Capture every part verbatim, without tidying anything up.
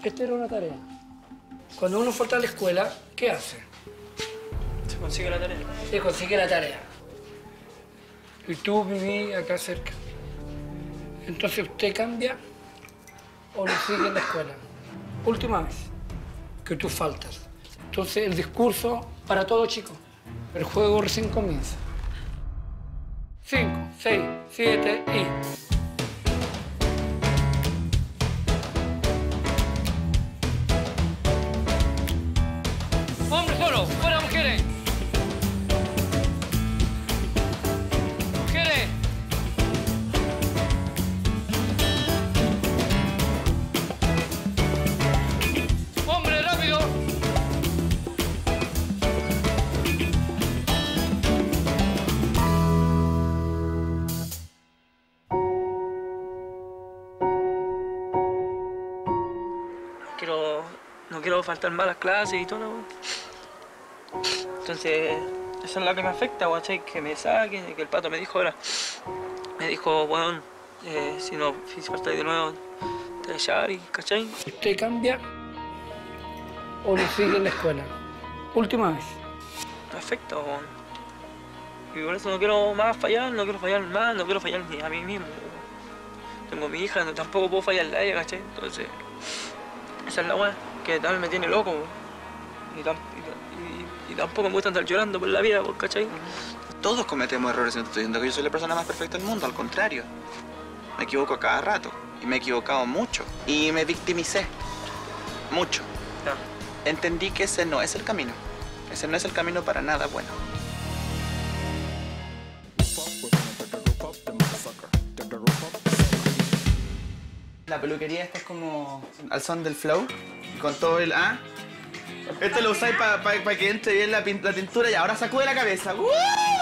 esta era una tarea. Cuando uno falta a la escuela, ¿qué hace? Se consigue la tarea. Se consigue la tarea. Y tú vivís acá cerca. Entonces, ¿usted cambia o lo sigue en la escuela? Última vez que tú faltas. Entonces, el discurso para todo, chicos. El juego recién comienza. Cinco, seis, siete y... ¡Hombre solo! ¡Fuera mujeres! ¡Mujeres! ¡Hombre, rápido! Quiero, no quiero faltar más a las clases y todo, ¿no? Entonces, eso es lo que me afecta, ¿cachai? Que me saquen, que el pato me dijo ahora, me dijo, bueno, eh, si no, si falta de nuevo, te voy a echar, ¿cachai? ¿Usted cambia o lo sigue en la escuela? Última vez. Me afecta, weón. Y por eso no quiero más fallar, no quiero fallar más, no quiero fallar ni a mí mismo. Tengo mi hija, no, tampoco puedo fallarle a ella, ¿cachai? Entonces, esa es la weá que también me tiene loco, y, tam, y, y, y tampoco me gusta andar llorando por la vida, ¿cachai? Todos cometemos errores, no estoy diciendo que yo soy la persona más perfecta del mundo, al contrario. Me equivoco a cada rato, y me he equivocado mucho. Y me victimicé, mucho. Ya. Entendí que ese no es el camino. Ese no es el camino para nada bueno. La peluquería esta es como al son del flow, con todo el A. Este lo usáis para pa, pa que entre bien la, la tintura y ahora sacude la cabeza. ¡Uh!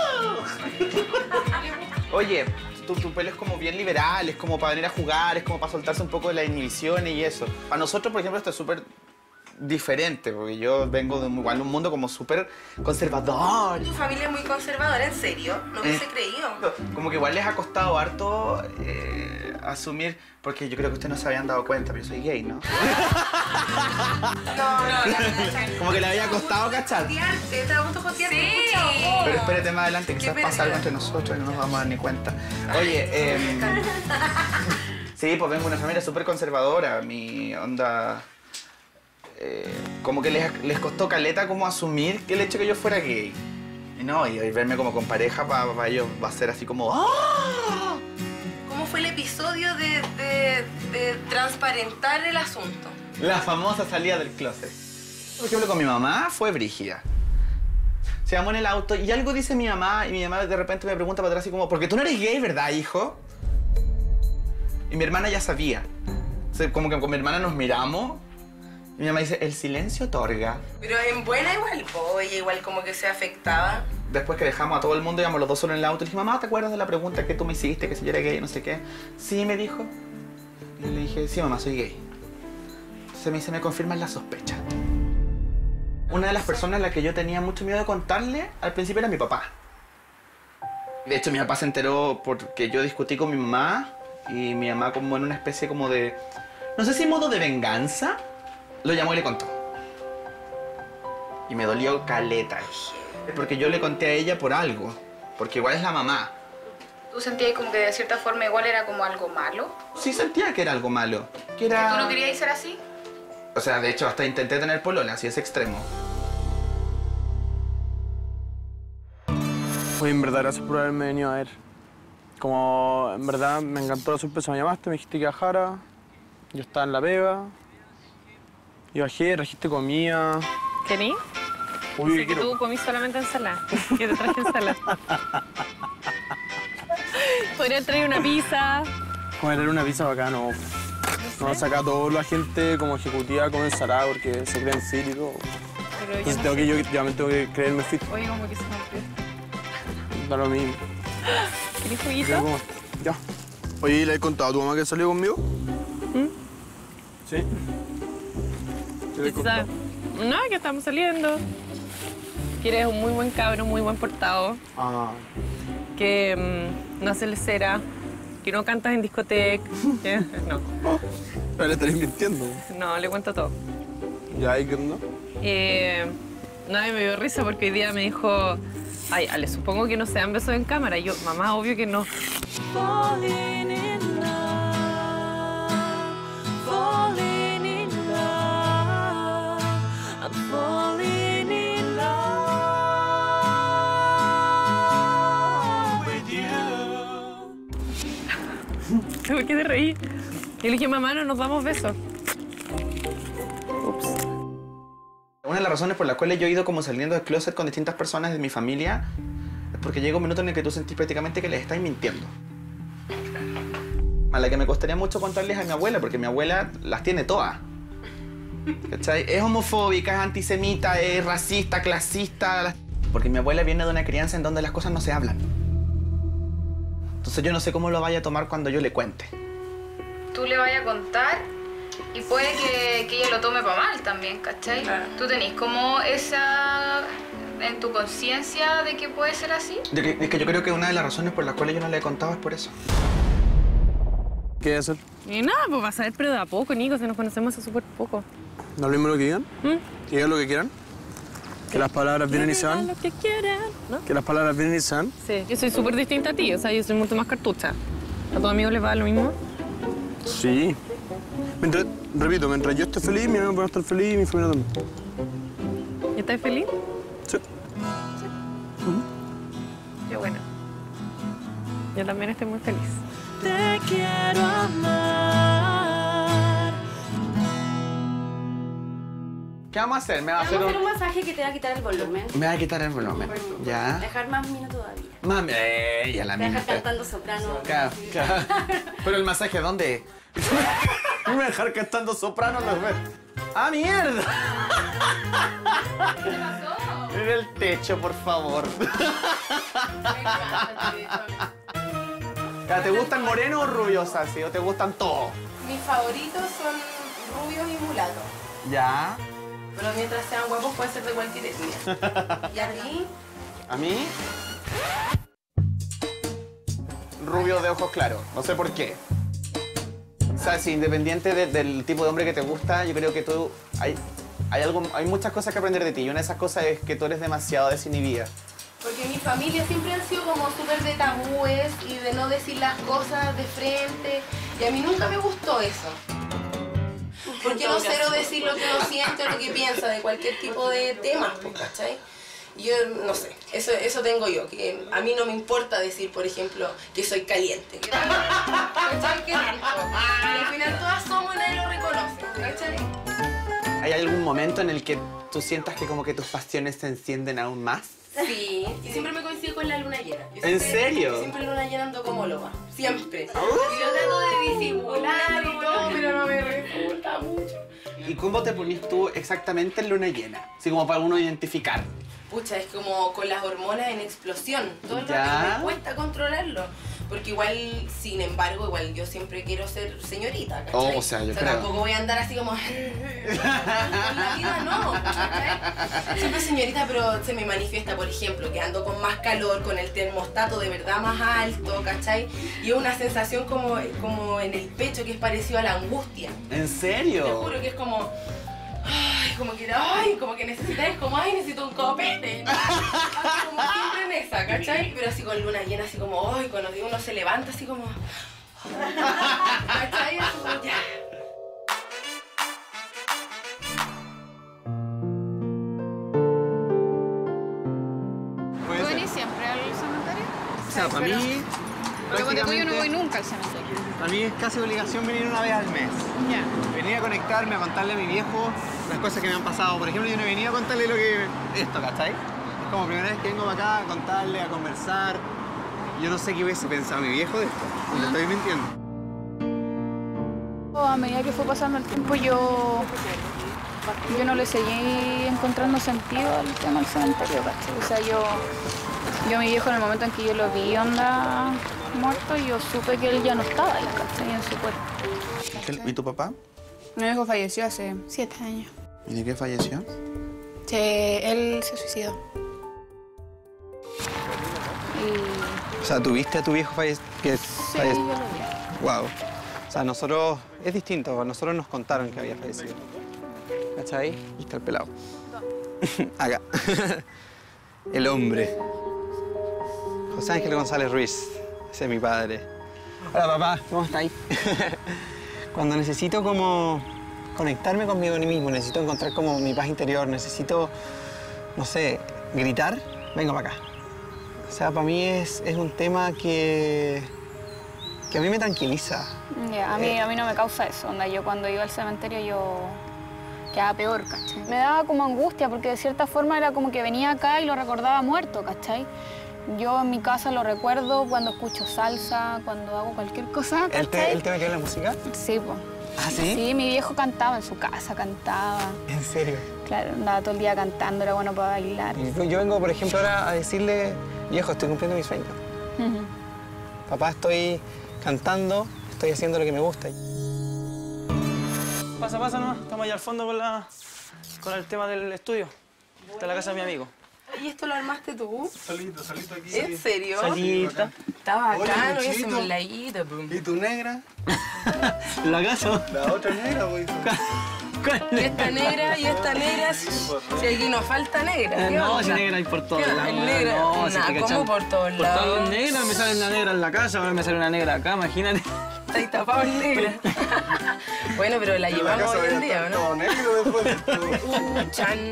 Oye, tu, tu pelo es como bien liberal, es como para venir a jugar, es como para soltarse un poco de las inhibiciones y eso. Para nosotros, por ejemplo, esto es súper diferente, porque yo vengo de un, igual, un mundo como súper conservador. Tu familia es muy conservadora, ¿en serio? No hubiese eh, creído. Como que igual les ha costado harto eh, asumir, porque yo creo que ustedes no se habían dado cuenta, pero yo soy gay, ¿no? No, no, no. Como que le había costado cachar. Jotearte, te da gusto jotearte. Sí. Pero espérate más adelante, quizás pasa algo entre nosotros y no nos vamos a dar ni cuenta. Oye, eh, sí, pues vengo de una familia súper conservadora, mi onda... Eh, como que les, les costó caleta como asumir que el hecho que yo fuera gay. Y no, y, y verme como con pareja para pa ellos va a ser así como... ¡Ah! ¿Cómo fue el episodio de, de, de transparentar el asunto? La famosa salida del closet. Por ejemplo, con mi mamá fue brígida. Se vamos en el auto y algo dice mi mamá y mi mamá de repente me pregunta para atrás así como, porque tú no eres gay, ¿verdad, hijo? Y mi hermana ya sabía. O sea, como que con mi hermana nos miramos. Y mi mamá dice, el silencio otorga. Pero en buena igual, po, ella igual como que se afectaba. Después que dejamos a todo el mundo, íbamos los dos solo en el auto, le dije, mamá, ¿te acuerdas de la pregunta que tú me hiciste, que si yo era gay, no sé qué? Sí, me dijo. Y yo le dije, sí, mamá, soy gay. Se me dice, me confirman las sospechas. Una de las personas a las que yo tenía mucho miedo de contarle, al principio era mi papá. De hecho, mi papá se enteró porque yo discutí con mi mamá y mi mamá como en una especie como de, no sé si modo de venganza, lo llamó y le contó. Y me dolió caleta. Porque yo le conté a ella por algo. Porque igual es la mamá. ¿Tú sentías como que de cierta forma igual era como algo malo? Sí sentía que era algo malo. Que era... ¿Que tú no querías ser así? O sea, de hecho, hasta intenté tener polola, así es extremo. Oye, en verdad, gracias por haberme venido a ver. Como, en verdad, me encantó la sorpresa. Me llamaste, me dijiste que bajara. Yo estaba en la pega. Y bajé, trajiste comida. ¿Querí? Uy, Sé que quiero... tú comís solamente ensalada. Yo te traje ensalada. Podría traer una pizza. Comer una pizza bacán, no. No, saca a toda la gente como ejecutiva con ensalada porque se creen fit y todo. Pero Entonces yo, no tengo sé. que, yo, yo me tengo que creerme fit. Oye, como que se me olvidó. Da lo mismo. ¿Querés Yo juguito? como- Ya. Oye, ¿le has contado a tu mamá que salió conmigo? ¿Mm? Sí. ¿Qué le ¿Qué has se sabe? contado? No, que estamos saliendo. Que eres un muy buen cabro, muy buen portado. Ah, Que mmm, no hace cera. qué no cantas en discoteca? ¿Qué? No, Pero le estaréis mintiendo. no, le cuento todo. ¿Ya? ¿Y qué onda? Eh, nadie me dio risa porque hoy día me dijo, ay, Ale, supongo que no se dan besos en cámara. Y yo, mamá, obvio que no. Falling in love, falling in love, I'm falling in love with you. ¿Por qué te reí? Y le dije, mamá, no nos damos besos. Una de las razones por las cuales yo he ido como saliendo del closet con distintas personas de mi familia es porque llega un minuto en el que tú sentís prácticamente que les estáis mintiendo. A la que me costaría mucho contarles a mi abuela, porque mi abuela las tiene todas. ¿Cachai? Es homofóbica, es antisemita, es racista, clasista. Porque mi abuela viene de una crianza en donde las cosas no se hablan. Entonces yo no sé cómo lo vaya a tomar cuando yo le cuente. Tú le vayas a contar y puede que, que ella lo tome para mal también, ¿cachai? Claro. ¿Tú tenés como esa en tu conciencia de que puede ser así? De que, es que yo creo que una de las razones por las cuales yo no le he contado es por eso. ¿Qué es eso? Y nada, pues vas a ver, pero de a poco, Nico, si nos conocemos hace súper poco. ¿No es lo mismo lo que digan? ¿Mm? ¿Que digan lo que quieran? ¿Que las palabras vienen y se van? Lo que quieran, ¿no? ¿Que las palabras vienen y se van? Sí, yo soy súper distinta a ti, o sea, yo soy mucho más cartucha. ¿A tus amigos les va lo mismo? Sí. Mientras, repito, mientras yo esté feliz, mi amigo puede estar feliz y mi familia también. ¿Y estás feliz? Sí. Yo bueno. Yo también estoy muy feliz. Te quiero amar. ¿Qué vamos a hacer? ¿Me va a Vamos a hacer hacer un...? un masaje que te va a quitar el volumen. Me va a quitar el volumen. ¿Ya? Dejar más minutos todavía. Mami, eh, ya la Te dejar misma. cantando soprano. Claro, claro. Pero el masaje, ¿dónde? Me voy a dejar cantando soprano, los ves. ¡Ah, mierda! ¿Qué te pasó? En el techo, por favor. Ya, ¿te gustan morenos o rubios así? ¿O te gustan todos? Mis favoritos son rubios y mulatos. Ya. Pero mientras sean guapos puede ser de cualquier etnia. ¿Y a ti? ¿A mí? Rubio de ojos claros. No sé por qué. O sea, si independiente de- del tipo de hombre que te gusta, yo creo que tú... Hay, hay, algo, hay muchas cosas que aprender de ti. Y una de esas cosas es que tú eres demasiado desinhibida. Porque mi familia siempre han sido como súper de tabúes y de no decir las cosas de frente. Y a mí nunca me gustó eso. Porque no cero decir lo que uno siente o lo que piensa de cualquier tipo de temas, pues, ¿cachai? Yo no sé, eso, eso tengo yo, que a mí no me importa decir, por ejemplo, que soy caliente. ¿Cachai? ¿Qué tanto? Y al final todas somos y nadie lo reconoce, ¿cachai? ¿Hay algún momento en el que tú sientas que como que tus pasiones se encienden aún más? Sí, y siempre me coincido con la luna llena. Yo ¿En siempre- serio? yo Siempre luna llena ando como loba, siempre. Y yo trato de disimular y todo, pero no me resulta mucho. ¿Y cómo te pones tú exactamente en luna llena? Así como para uno identificar. Pucha, es como con las hormonas en explosión. Todo el Ya. rato me cuesta controlarlo. Porque igual, sin embargo, igual yo siempre quiero ser señorita, ¿cachai? Oh, o sea, yo creo. tampoco voy a andar así como... Con la vida no, ¿cachai? Siempre señorita, pero se me manifiesta, por ejemplo, que ando con más calor, con el termostato de verdad más alto, ¿cachai? Y es una sensación como, como en el pecho que es parecido a la angustia. ¿En Te serio? juro que es como... Ay, como que, ay, como que necesitas, como, ay, necesito un copete. Así como siempre en esa, ¿cachai? Pero así con luna llena, así como, ay, cuando uno se levanta, así como... ¿Cachai? Así como, ya. ¿Tú venís siempre al cementerio? O sea, para mí, Porque cuando tú yo no voy prácticamente, nunca al cementerio. para mí es casi obligación venir una vez al mes. Ya. Venir a conectarme, a contarle a mi viejo las cosas que me han pasado. Por ejemplo, yo no he venido a contarle lo que... esto, ¿cachai? Es como primera vez que vengo para acá a contarle, a conversar. Yo no sé qué hubiese pensado mi viejo de esto. Le estoy mintiendo. A medida que fue pasando el tiempo, yo, yo no le seguí encontrando sentido al tema del cementerio, ¿cachai? O sea, yo, yo a mi viejo en el momento en que yo lo vi, onda, muerto, yo supe que él ya no estaba ahí, ¿cachai? En su cuerpo. ¿Y tu papá? Mi viejo falleció hace siete años. ¿Y de qué falleció? Se- él se suicidó. Y O sea, ¿tuviste a tu viejo falle que Sí, falle- yo lo vi. Wow. O sea, nosotros... Es distinto, a nosotros nos contaron que había fallecido. ¿Cachai? Y está el pelado. Acá. El hombre. José Ángel González Ruiz. Ese es mi padre. Hola, papá. ¿Cómo estáis? Cuando necesito como conectarme conmigo mismo, necesito encontrar como mi paz interior, necesito, no sé, gritar, vengo para acá. O sea, para mí es, es un tema que, que a mí me tranquiliza. Ya, a, mí, a mí no me causa eso. Onda, yo cuando iba al cementerio yo quedaba peor, ¿cachai? Me daba como angustia porque de cierta forma era como que venía acá y lo recordaba muerto, ¿cachai? Yo en mi casa lo recuerdo cuando escucho salsa, cuando hago cualquier cosa, ¿cachai? ¿Él te, él te metió en la música? Sí, pues. ¿Ah, sí? Sí, mi viejo cantaba en su casa, cantaba. ¿En serio? Claro, andaba todo el día cantando, era bueno para bailar. Y yo vengo, por ejemplo, ahora a decirle, viejo, estoy cumpliendo mi sueño. Ujú. Papá, estoy cantando, estoy haciendo lo que me gusta. Pasa, pasa nomás. Estamos allá al fondo con, la, con el tema del estudio. Está en la casa de mi amigo. ¿Y esto lo armaste tú? Solito, solito aquí. ¿En serio? Solita. Está bacano, Oye, y Luchito. hacemos la guita, pum. ¿Y tu negra? ¿La casa? La otra negra, güey. Y esta negra, y esta negra. Si aquí nos falta negra. ¿qué No, onda? si negra hay por todos ¿Qué? lados. ¿El negra? No, si Nah, te ¿cómo cachan. por todos Por lados? todos negras, me sale una negra en la casa, ahora me sale una negra acá, imagínate. Está ahí tapado en negra. Bueno, pero la llevamos hoy en día, ¿o Todo ¿no? negro después. Uh, chan.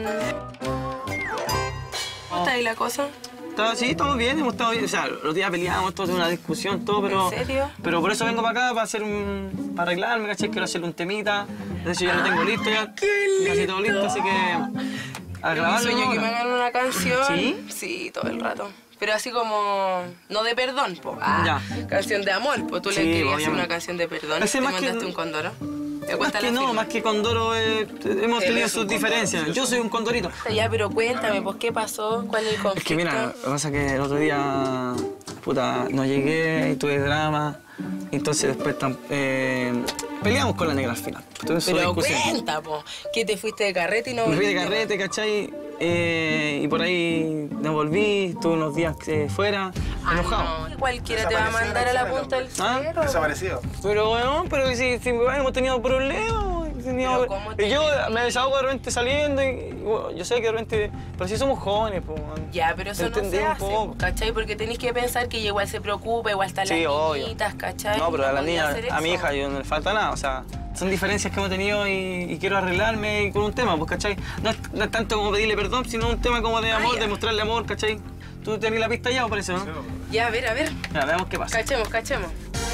¿Cómo está ahí la cosa? Está- sí, estamos bien, hemos estado bien. O sea, los días peleamos, todo, una discusión, todo, pero... ¿En serio? Pero por eso vengo para acá, para hacer un... para arreglarme, ¿cachai? Quiero hacer un temita. De hecho, ya lo tengo listo ya. ¡Qué Casi todo listo, así que... A Mi grabarlo sueño es que me ahora. hagan una canción. ¿Sí? Sí, todo el rato. Pero así como... no de perdón, po. Ah, canción de amor, po. Tú Sí, le querías hacer obviamente. una canción de perdón. Ese Te más que- mandaste un condoro. ¿Te Más cuesta que la no, firma? más que Condoro, eh, hemos Él tenido es un sus diferencias. Yo soy un condorito. Ya, pero cuéntame, pues, ¿qué pasó? ¿Cuál es el conflicto? Es que mira, lo que pasa es que el otro día, puta, no llegué y tuve drama. Entonces después tam- eh, peleamos con la negra al final. Entonces, Pero discusión. cuenta, po. Que te fuiste de carrete y no Me fui de volviste carrete, ¿cachai? Eh, y por ahí me volví, estuve unos días eh, fuera, enojado. más. No, cualquiera te va a mandar a la punta del ¿Ah? cerro. Desaparecido. Pero bueno, pero si, si hemos tenido problemas. tenido- Pero ¿cómo te y yo llevas? me desahogo de repente saliendo y, y bueno, yo sé que de repente. Pero si somos jóvenes, pues. Ya, pero eso no Entendí se un hace, poco. ¿cachai? Porque tenéis que pensar que ella igual se preocupa, igual están Sí, las obvio. niñitas, ¿cachai? No, pero a la podía niña, hacer a mi eso. hija, yo no le falta nada. O sea, son diferencias que hemos tenido y, y quiero arreglarme con un tema, pues, ¿cachai? No es, no es tanto como pedirle perdón, sino un tema como de Ah, amor, ya. de mostrarle amor, ¿cachai? Tú tenés la pista ya, ¿o parece, no? Ya, a ver, a ver. Ya, veamos qué pasa. Cachemos, cachemos.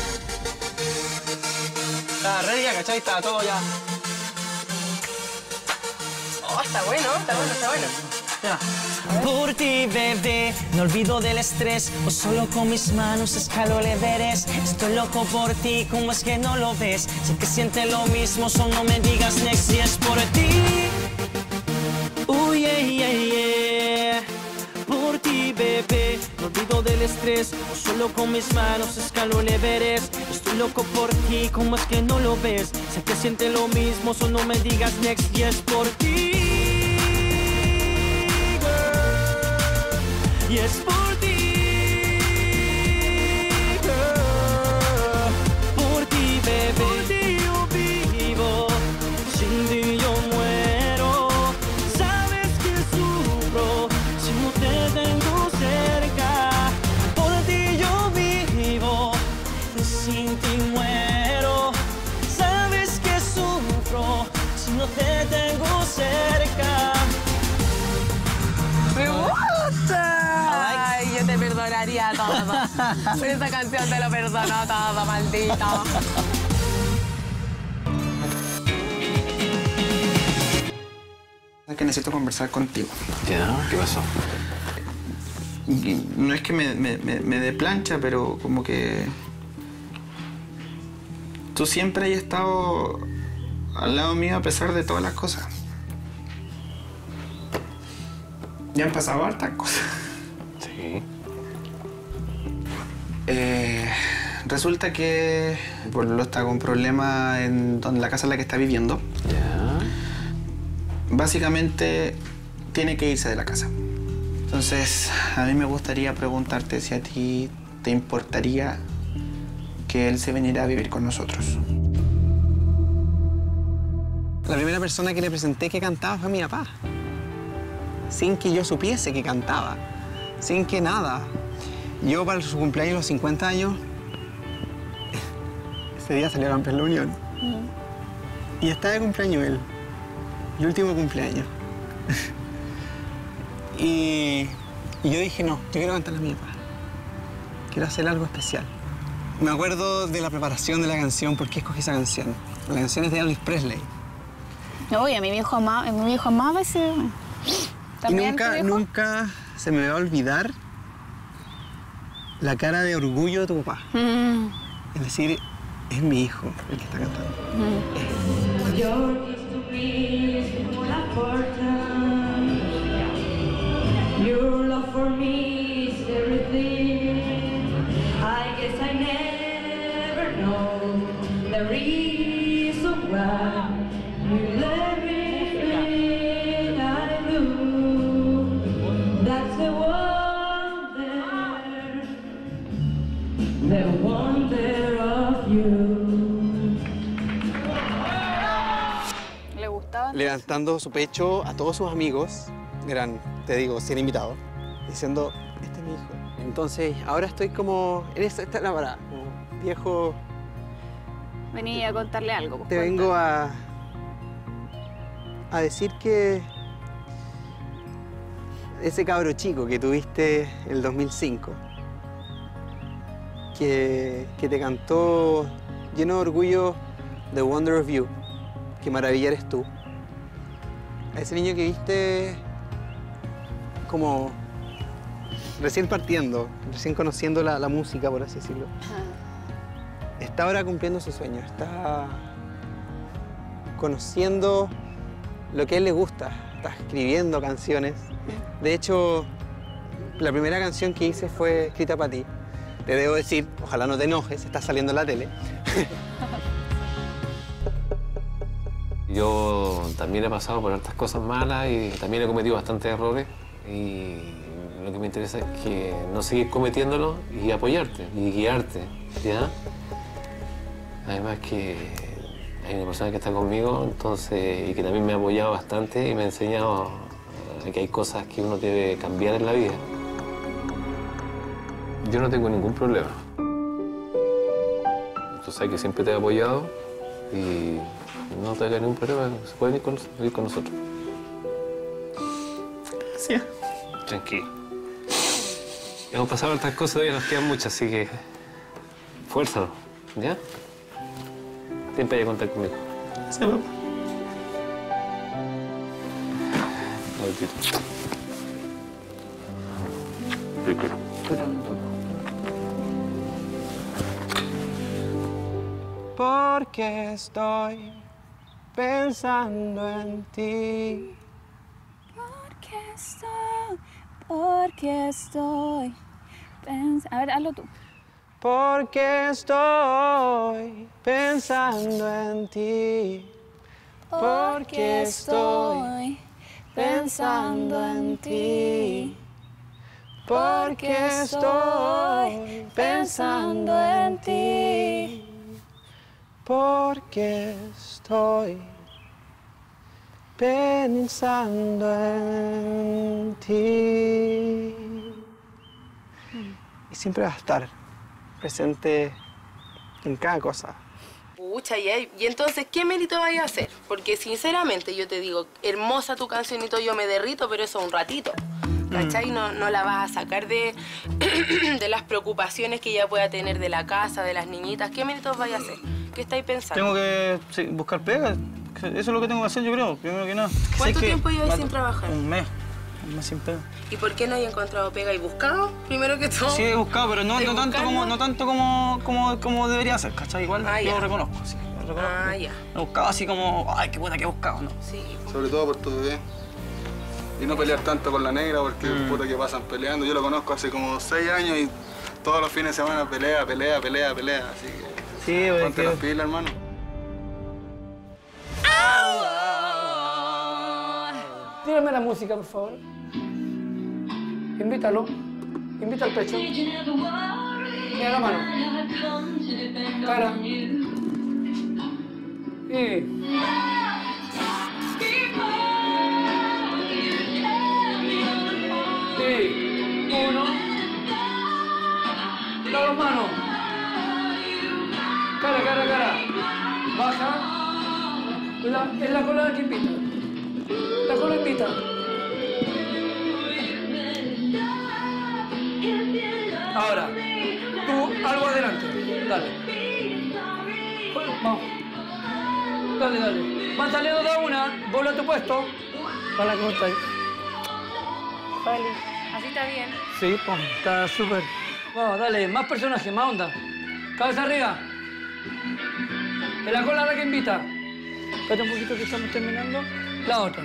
Está ready ya, ¿cachai? Está todo ya. Oh, está bueno, está bueno, está bueno. Ya. Por ti, bebé, no olvido del estrés. O solo con mis manos escalo el Everest. Estoy loco por ti, ¿cómo es que no lo ves? Sé que sientes lo mismo, solo no me digas next si es por ti. Uy, yeah, yeah, yeah. Por ti, bebé, no olvido del estrés. O solo con mis manos escalo el Everest. Estoy loco por ti, ¿cómo es que no lo ves? Sé que sientes lo mismo, solo no me digas next y es por ti. Y es por ti, girl. Por ti, bebé. Por ti yo vivo, sin ti yo muero. Sabes que sufro si no te tengo cerca. Por ti yo vivo, sin ti muero. Sabes que sufro si no te tengo cerca. ¡Me gusta! Ay, yo te perdonaría todo. Por esa canción te lo perdono todo, maldito. Es que necesito conversar contigo. ¿Ya? ¿Qué pasó? Y no es que me, me, me, me dé plancha, pero como que... Tú siempre has estado al lado mío a pesar de todas las cosas. Ya han pasado hartas cosas. Sí. Eh, resulta que Pololo está con problemas en donde la casa en la que está viviendo. ¿Ya? Básicamente tiene que irse de la casa. Entonces, a mí me gustaría preguntarte si a ti te importaría que él se viniera a vivir con nosotros. La primera persona que le presenté que cantaba fue mi papá. Sin que yo supiese que cantaba. Sin que nada. Yo para su cumpleaños, los cincuenta años, ese día salió a campeón la Unión. Mm. Y estaba de cumpleaños él. Mi último cumpleaños. y, y yo dije, no, yo quiero cantarle a mi papá. Quiero hacer algo especial. Me acuerdo de la preparación de la canción, por qué escogí esa canción. La canción es de Elvis Presley. Oye, a mi viejo amaba, a mi viejo amaba ese... Y nunca, nunca se me va a olvidar la cara de orgullo de tu papá. Mm. Es decir, es mi hijo el que está cantando. Mm. Your love for me is everything. I guess I never know the reason why you let everything I do. That's the wonder, the wonder of you. ¿Le gustaba? Levantando su pecho a todos sus amigos, eran, te digo, cien invitados, diciendo, este es mi hijo. Entonces, ahora estoy como, en esta, esta es la parada, como viejo. Venía a contarle algo. Pues, te vengo a, a decir que ese cabro chico que tuviste el dos mil cinco, que, que te cantó lleno de orgullo The Wonder of You, qué maravilla eres tú. A ese niño que viste como recién partiendo, recién conociendo la, la música, por así decirlo. Está ahora cumpliendo su sueño, está conociendo lo que a él le gusta, está escribiendo canciones. De hecho, la primera canción que hice fue escrita para ti. Te debo decir, ojalá no te enojes, está saliendo en la tele. Yo también he pasado por hartas cosas malas y también he cometido bastantes errores. Y lo que me interesa es que no seguir cometiéndolos y apoyarte y guiarte, ¿ya? Además que hay una persona que está conmigo, entonces, y que también me ha apoyado bastante y me ha enseñado que hay cosas que uno debe cambiar en la vida. Yo no tengo ningún problema. Tú sabes que siempre te he apoyado y no te hagas ningún problema, se pueden ir con, ir con nosotros. Sí. Tranquilo. Hemos pasado otras cosas, todavía nos quedan muchas, así que fuérzalo, ¿ya? Siempre hay que contar conmigo. Sí, papá. Porque estoy pensando en ti. Porque estoy, porque estoy pensando... A ver, hazlo tú. Porque estoy pensando en ti. Porque estoy pensando en ti. Porque estoy pensando en ti. Porque estoy pensando en ti. Y siempre va a estar presente en cada cosa. Pucha, y, y entonces, ¿qué mérito vaya a hacer? Porque sinceramente yo te digo, hermosa tu cancionito, yo me derrito, pero eso un ratito. ¿Cachai? No, no la vas a sacar de, de las preocupaciones que ella pueda tener de la casa, de las niñitas. ¿Qué méritos vaya a hacer? ¿Qué estáis pensando? Tengo que sí, buscar pega. Eso es lo que tengo que hacer, yo creo, primero que nada. ¿Cuánto ¿Sabes tiempo qué? llevas Va- sin trabajar? Un mes. Un mes sin pega. ¿Y por qué no hay encontrado pega y buscado? Primero que todo. Sí, he buscado, pero no, ¿Estás no tanto, buscando? como, no tanto como, como, como debería ser, ¿cachai? Igual Ah, yo ya. lo reconozco, sí. Lo reconozco. Ah, ya. No he buscado así como, ay, qué puta que he buscado, ¿no? Sí. Sobre todo por tu bebé. Y no pelear tanto con la negra porque puta que pasan peleando. Yo lo conozco hace como seis años y todos los fines de semana pelea, pelea, pelea, pelea. Así que Sí, güey, ponte que- las pilas, hermano. Tírame la música, por favor. Invítalo. Invita al pecho. Mira la mano. Cara. Y... Y... Uno. Las dos manos. Cara, cara, cara. Baja. La, es la cola la que invita. La cola invita. Ahora, tú algo adelante. Dale. Vamos. Dale, dale. Mataleado da una. Vuelve a tu puesto. Para que está ahí. Vale. Así está bien. Sí, pues, está súper. Vamos, dale. Más personajes, más onda. Cabeza arriba. En la cola la que invita. Espérate un poquito que estamos terminando. La otra.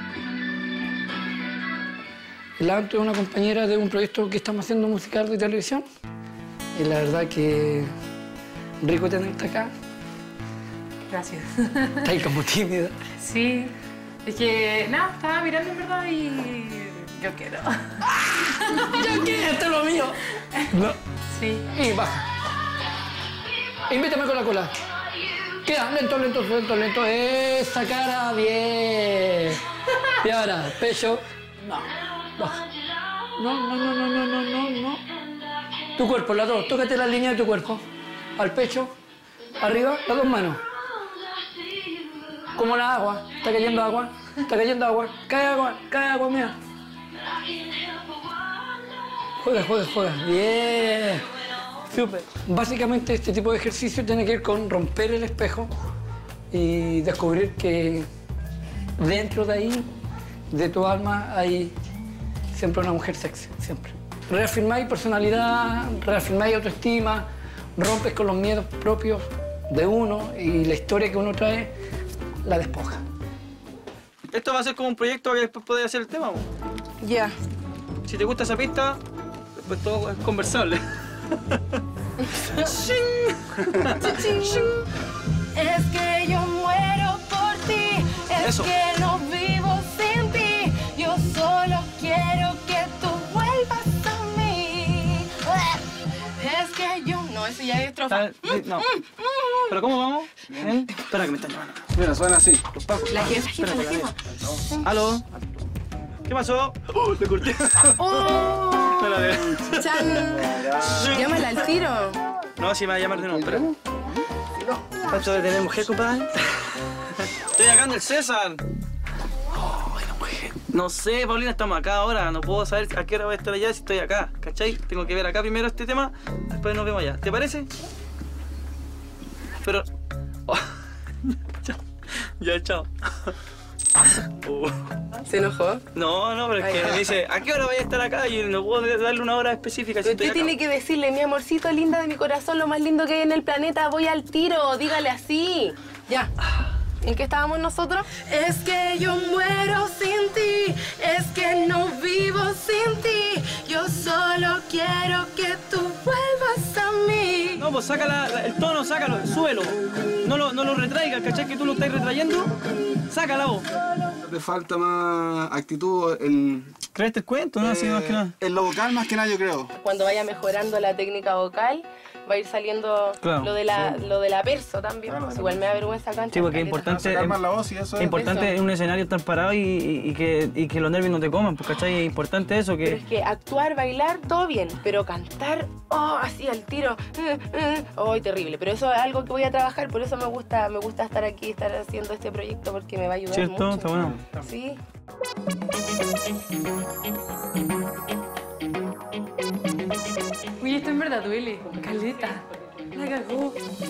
La otra es una compañera de un proyecto que estamos haciendo musical de televisión. Y la verdad que rico tenerte acá. Gracias. Está ahí como tímida. Sí. Es que, nada, estaba mirando en verdad y yo quiero. ¡Yo quiero! ¡Esto es lo mío! No. Sí. Y baja. Invítame con la cola. Queda, lento, lento, lento, lento. Esa cara, bien. Y ahora, pecho. No. Baja. No, no, no, no, no, no, no, no. Tu cuerpo, las dos. Tócate la línea de tu cuerpo. Al pecho. Arriba, las dos manos. Como la agua. Está cayendo agua. Está cayendo agua. Cae agua, cae agua, mía. Juega, juega, juega. Bien. Súper. Básicamente este tipo de ejercicio tiene que ver con romper el espejo y descubrir que dentro de ahí, de tu alma, hay siempre una mujer sexy, siempre. Reafirmáis personalidad, reafirmáis autoestima, rompes con los miedos propios de uno y la historia que uno trae la despoja. Esto va a ser como un proyecto que después podés hacer el tema, ¿no? Ya. Yeah. Si te gusta esa pista, después todo es conversable. Es que yo muero por ti, es Eso. que no vivo sin ti. Yo solo quiero que tú vuelvas a mí. Es que yo... No, eso ya es estrofa. No. ¿Pero cómo vamos? ¿Eh? Espera que me están llamando. Mira, suena así. Los pacos. La jefa, jefa, la jefa. ¿Aló? ¿Qué pasó? ¡Oh, te corté! ¡Oh! Espérate. ¡Chan! Llámala al tiro. No, sí me va a llamar de nuevo, espera. ¿Cuánto de tener mujer, compadre? Estoy acá en el César. Oh, bueno, mujer. No sé, Paulina, estamos acá ahora. No puedo saber a qué hora voy a estar allá si estoy acá, ¿cachai? Tengo que ver acá primero este tema, después nos vemos allá. ¿Te parece? Pero... Oh. Chao. Ya, chao. Uh. ¿Se enojó? No, no, pero es que me dice, ¿a qué hora voy a estar acá? Y no puedo darle una hora específica. Si Usted tiene que decirle, mi amorcito linda de mi corazón, lo más lindo que hay en el planeta, voy al tiro, dígale así. Ya. ¿En qué estábamos nosotros? Es que yo muero sin ti, es que no vivo sin ti. Yo solo quiero que tú vuelvas a mí. No, pues saca la, la, el tono, sácalo, súbelo. No lo, no lo retraigas, ¿cachai? Que tú lo estás retrayendo. Sácala vos. Te falta más actitud en... ¿Crees el cuento? No, eh, sí, más que nada. En lo vocal más que nada, yo creo. Cuando vaya mejorando la técnica vocal, va a ir saliendo Claro. lo, de la, Sí. lo de la perso también. Claro, Pues la igual me da vergüenza cantar. Sí, porque es caleta. importante, Sacar es, más la voz y eso es es. importante Eso. en un escenario estar parado y, y- y que, y que los nervios no te coman, pues, ¿cachai? Es importante eso, Pero que... es que actuar, bailar, todo bien, pero cantar, oh, así al tiro, oh, terrible. Pero eso es algo que voy a trabajar, por eso me gusta, me gusta estar aquí, estar haciendo este proyecto, porque me va a ayudar ¿Cierto? mucho. Está bueno. Sí. Uy, esto en verdad duele. Caleta. La cagó.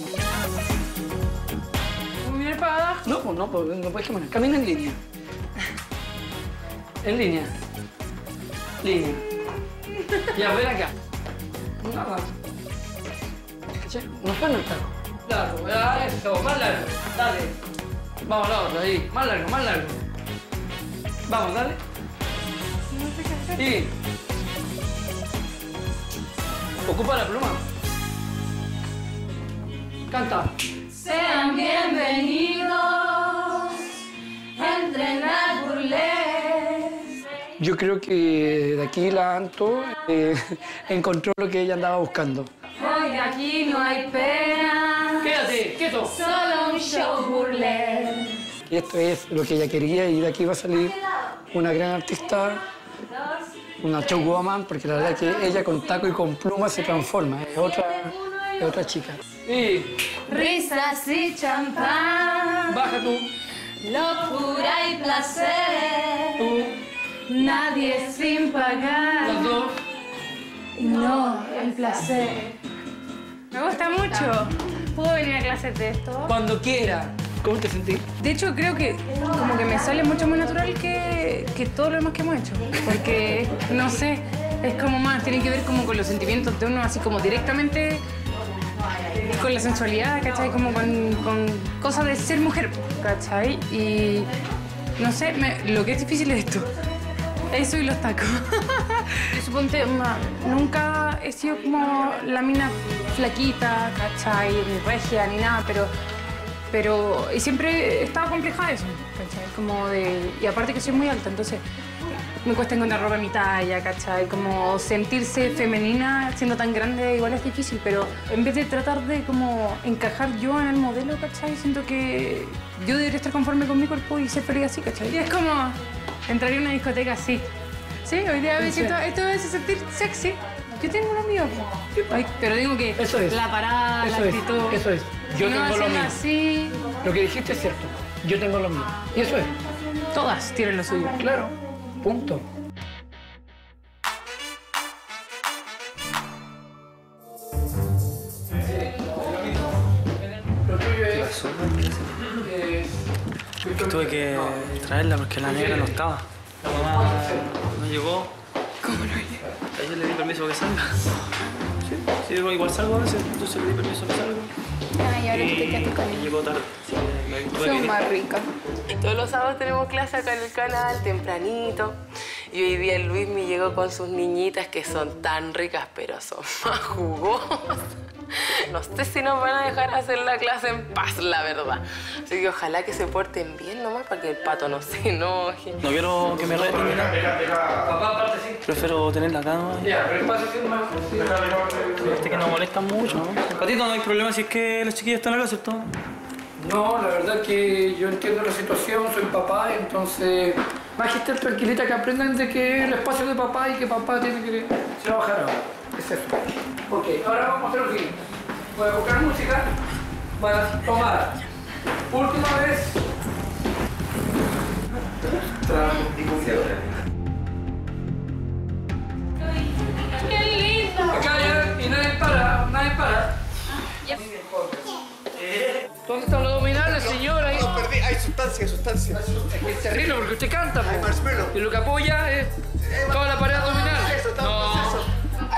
Mirar para abajo. No, pues no, pues no puedes caminar. Camina en línea. En línea. Línea. Ya, ven acá. Nada. ¿Cachai? No suena el taco. Largo, ya, eso, más largo. Dale. Vamos a la otra, ahí. Más largo, más largo. Vamos, dale. Y... Ocupa la pluma. Canta. Sean bienvenidos a entrenar burlesque. Yo yo creo que de aquí la Anto eh, encontró lo que ella andaba buscando. Hoy de aquí no hay pena. Quédate, quieto. Solo un show burlesque. Y esto es lo que ella quería y de aquí va a salir una gran artista, una showwoman, porque la verdad es que ella con taco y con pluma se transforma, es otra, es otra chica. Sí. Risas y champán. Baja tú. Locura y placer. Tú. Nadie sin pagar. Las dos. Y no el placer. Me gusta mucho. ¿Puedo venir a clases de esto? Cuando quiera. ¿Cómo te sentís? De hecho, creo que como que me sale mucho más natural que, que todo lo demás que hemos hecho. Porque, no sé, es como más, tiene que ver como con los sentimientos de uno, así como directamente con la sensualidad, ¿cachai? Como con, con cosas de ser mujer, ¿cachai? Y, no sé, me, lo que es difícil es esto. Eso y los tacos. Suponte, ma, nunca he sido como la mina flaquita, ¿cachai? Ni regia, ni nada, pero... Pero y siempre he estado compleja eso, ¿cachai? Como de... Y aparte que soy muy alta, entonces me cuesta encontrar ropa en mi talla, ¿cachai? Como sentirse femenina siendo tan grande igual es difícil, pero en vez de tratar de como encajar yo en el modelo, ¿cachai? Siento que yo debería estar conforme con mi cuerpo y ser feliz así, ¿cachai? Y es como entrar en una discoteca así. Sí, hoy día me siento... Esto me hace sentir sexy. Yo tengo lo mío. Ay, pero digo que eso es. La parada, eso la es. actitud... Eso es. Yo no tengo lo mío. Así. Lo que dijiste es cierto. Yo tengo lo mío. Y eso es. Todas tienen lo suyo. Claro. Punto. Lo tuyo es... Que tuve que traerla porque la negra no estaba. La mamá no llegó. ¿Cómo no llegó? A ella le di permiso para que salga. Sí, sí, igual salgo a veces, entonces le di permiso para que salga. Ay, ahora que te quedaste con Y llegó tarde. Sí, me tuve que Son ir. más ricas. Todos los sábados tenemos clase acá en el canal, tempranito. Y hoy día el Luis me llegó con sus niñitas que son tan ricas, pero son más jugosas. No sé si nos van a dejar hacer la clase en paz, la verdad. Así que ojalá que se porten bien nomás para que el pato no se enoje. No quiero que me reten ni nada. Prefiero tenerla acá, ¿no? Ya, pero ¿qué pasa si más? Este que no molestan mucho, ¿no? Patito, no hay problema si es que las chiquillas están acá, ¿cierto? No, la verdad que yo entiendo la situación, soy papá, entonces va a estar tranquilita, que aprendan de que el espacio de papá y que papá tiene que trabajar ahora. Es eso. Ok, ahora vamos a hacer lo siguiente. Voy a buscar música para tomar. Última vez. ¡Qué lindo! Acá ya, y nadie para, nadie para. ¿Dónde están los abdominales, señora? Ahí. No, perdí. Hay sustancia, sustancia. Es que es terrible porque usted canta, po. Y lo que apoya es toda la pared abdominal. No.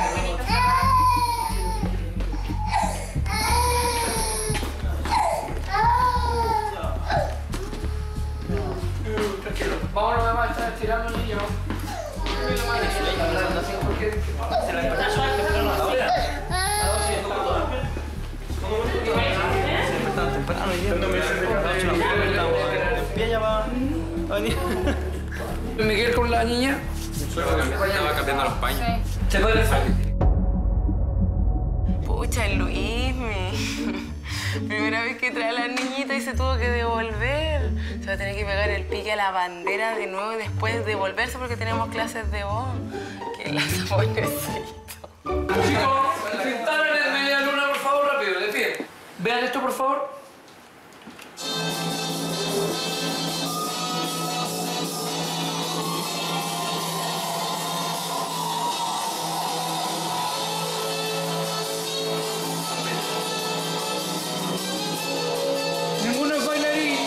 Tranquilo. Vámonos, mamá, está estirando el niño. Siempre están temprano y en pie ya va a venir. Miguel con la niña. Estaba cambiando los paños. Se puede salir. Pucha, el Luismi. Primera vez que trae a la niñita y se tuvo que devolver. Se va a tener que pegar el pique a la bandera de nuevo y después devolverse porque tenemos clases de voz. Que la pobrecito. Chicos, se instalan en media luna, por favor, rápido, de pie. Vean esto, por favor. Ninguno es bailarín.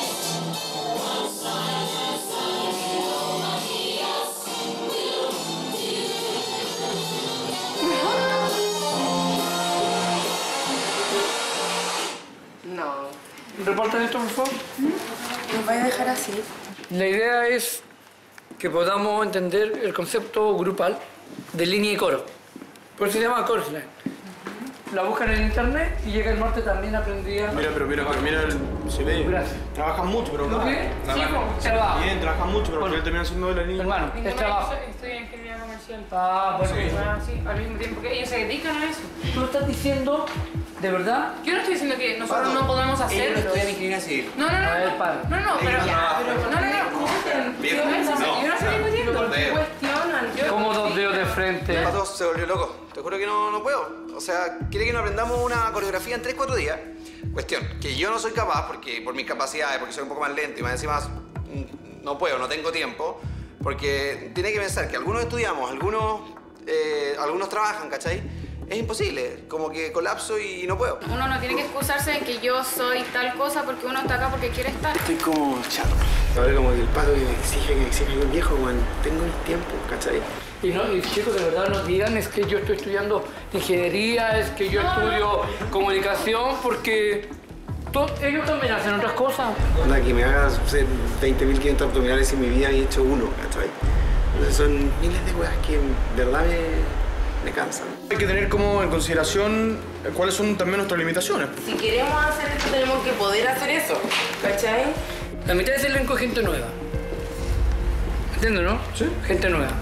No. ¿Reportan esto, por favor? Nos vais a dejar así. La idea es que podamos entender el concepto grupal de línea y coro. Por eso se llama chorus line. La buscan en internet y llega el martes también aprendía. Mira, pero mira, pero mira el Silencio. Gracias. Trabajan mucho, pero ¿Lo qué? Trabajan- Sí, como trabajo. Bien, trabajan mucho, pero Bueno. él termina siendo de la niña. Hermano, es trabajo. Estoy en ingeniería comercial. Ah, bueno. Sí. Ah, sí, al mismo tiempo que ellos se dedican a eso. ¿Tú estás diciendo, de verdad? Yo no estoy diciendo que nosotros no podamos hacerlo. ingeniería civil. No, no, no. A ver, no. para. No, no, pero. Ellos trabajan. pero no, no, no. Bien. Yo no sé, No. yo no estoy discutiendo. Dos dedos. Cuestionan. Yo- Como dos dedos de frente. Pato se volvió loco. Te juro que no, no puedo. O sea, quiere que nos aprendamos una coreografía en tres cuatro días. Cuestión, que yo no soy capaz, porque por mis capacidades, porque soy un poco más lento y más encima mm, no puedo, no tengo tiempo. Porque tiene que pensar que algunos estudiamos, algunos, eh, algunos trabajan, ¿cachai? Es imposible, como que colapso y no puedo. Uno no tiene que excusarse de que yo soy tal cosa porque uno está acá porque quiere estar. Estoy como chato. Ahora como que el pato que me exige, que me exige un viejo, weón. Tengo mis tiempos, ¿cachai? Y, no, y chicos, de verdad nos digan es que yo estoy estudiando ingeniería, es que yo estudio comunicación, porque to- ellos también hacen otras cosas. Onda, que me hagas hacer veinte mil quinientos abdominales en mi vida y he hecho uno, ¿cachai? Entonces son miles de weas que de verdad me, me cansan. Hay que tener como en consideración cuáles son también nuestras limitaciones. Si queremos hacer esto, tenemos que poder hacer eso, ¿cachai? La mitad del elenco es gente nueva. ¿Entiendes, no? Sí. Gente nueva.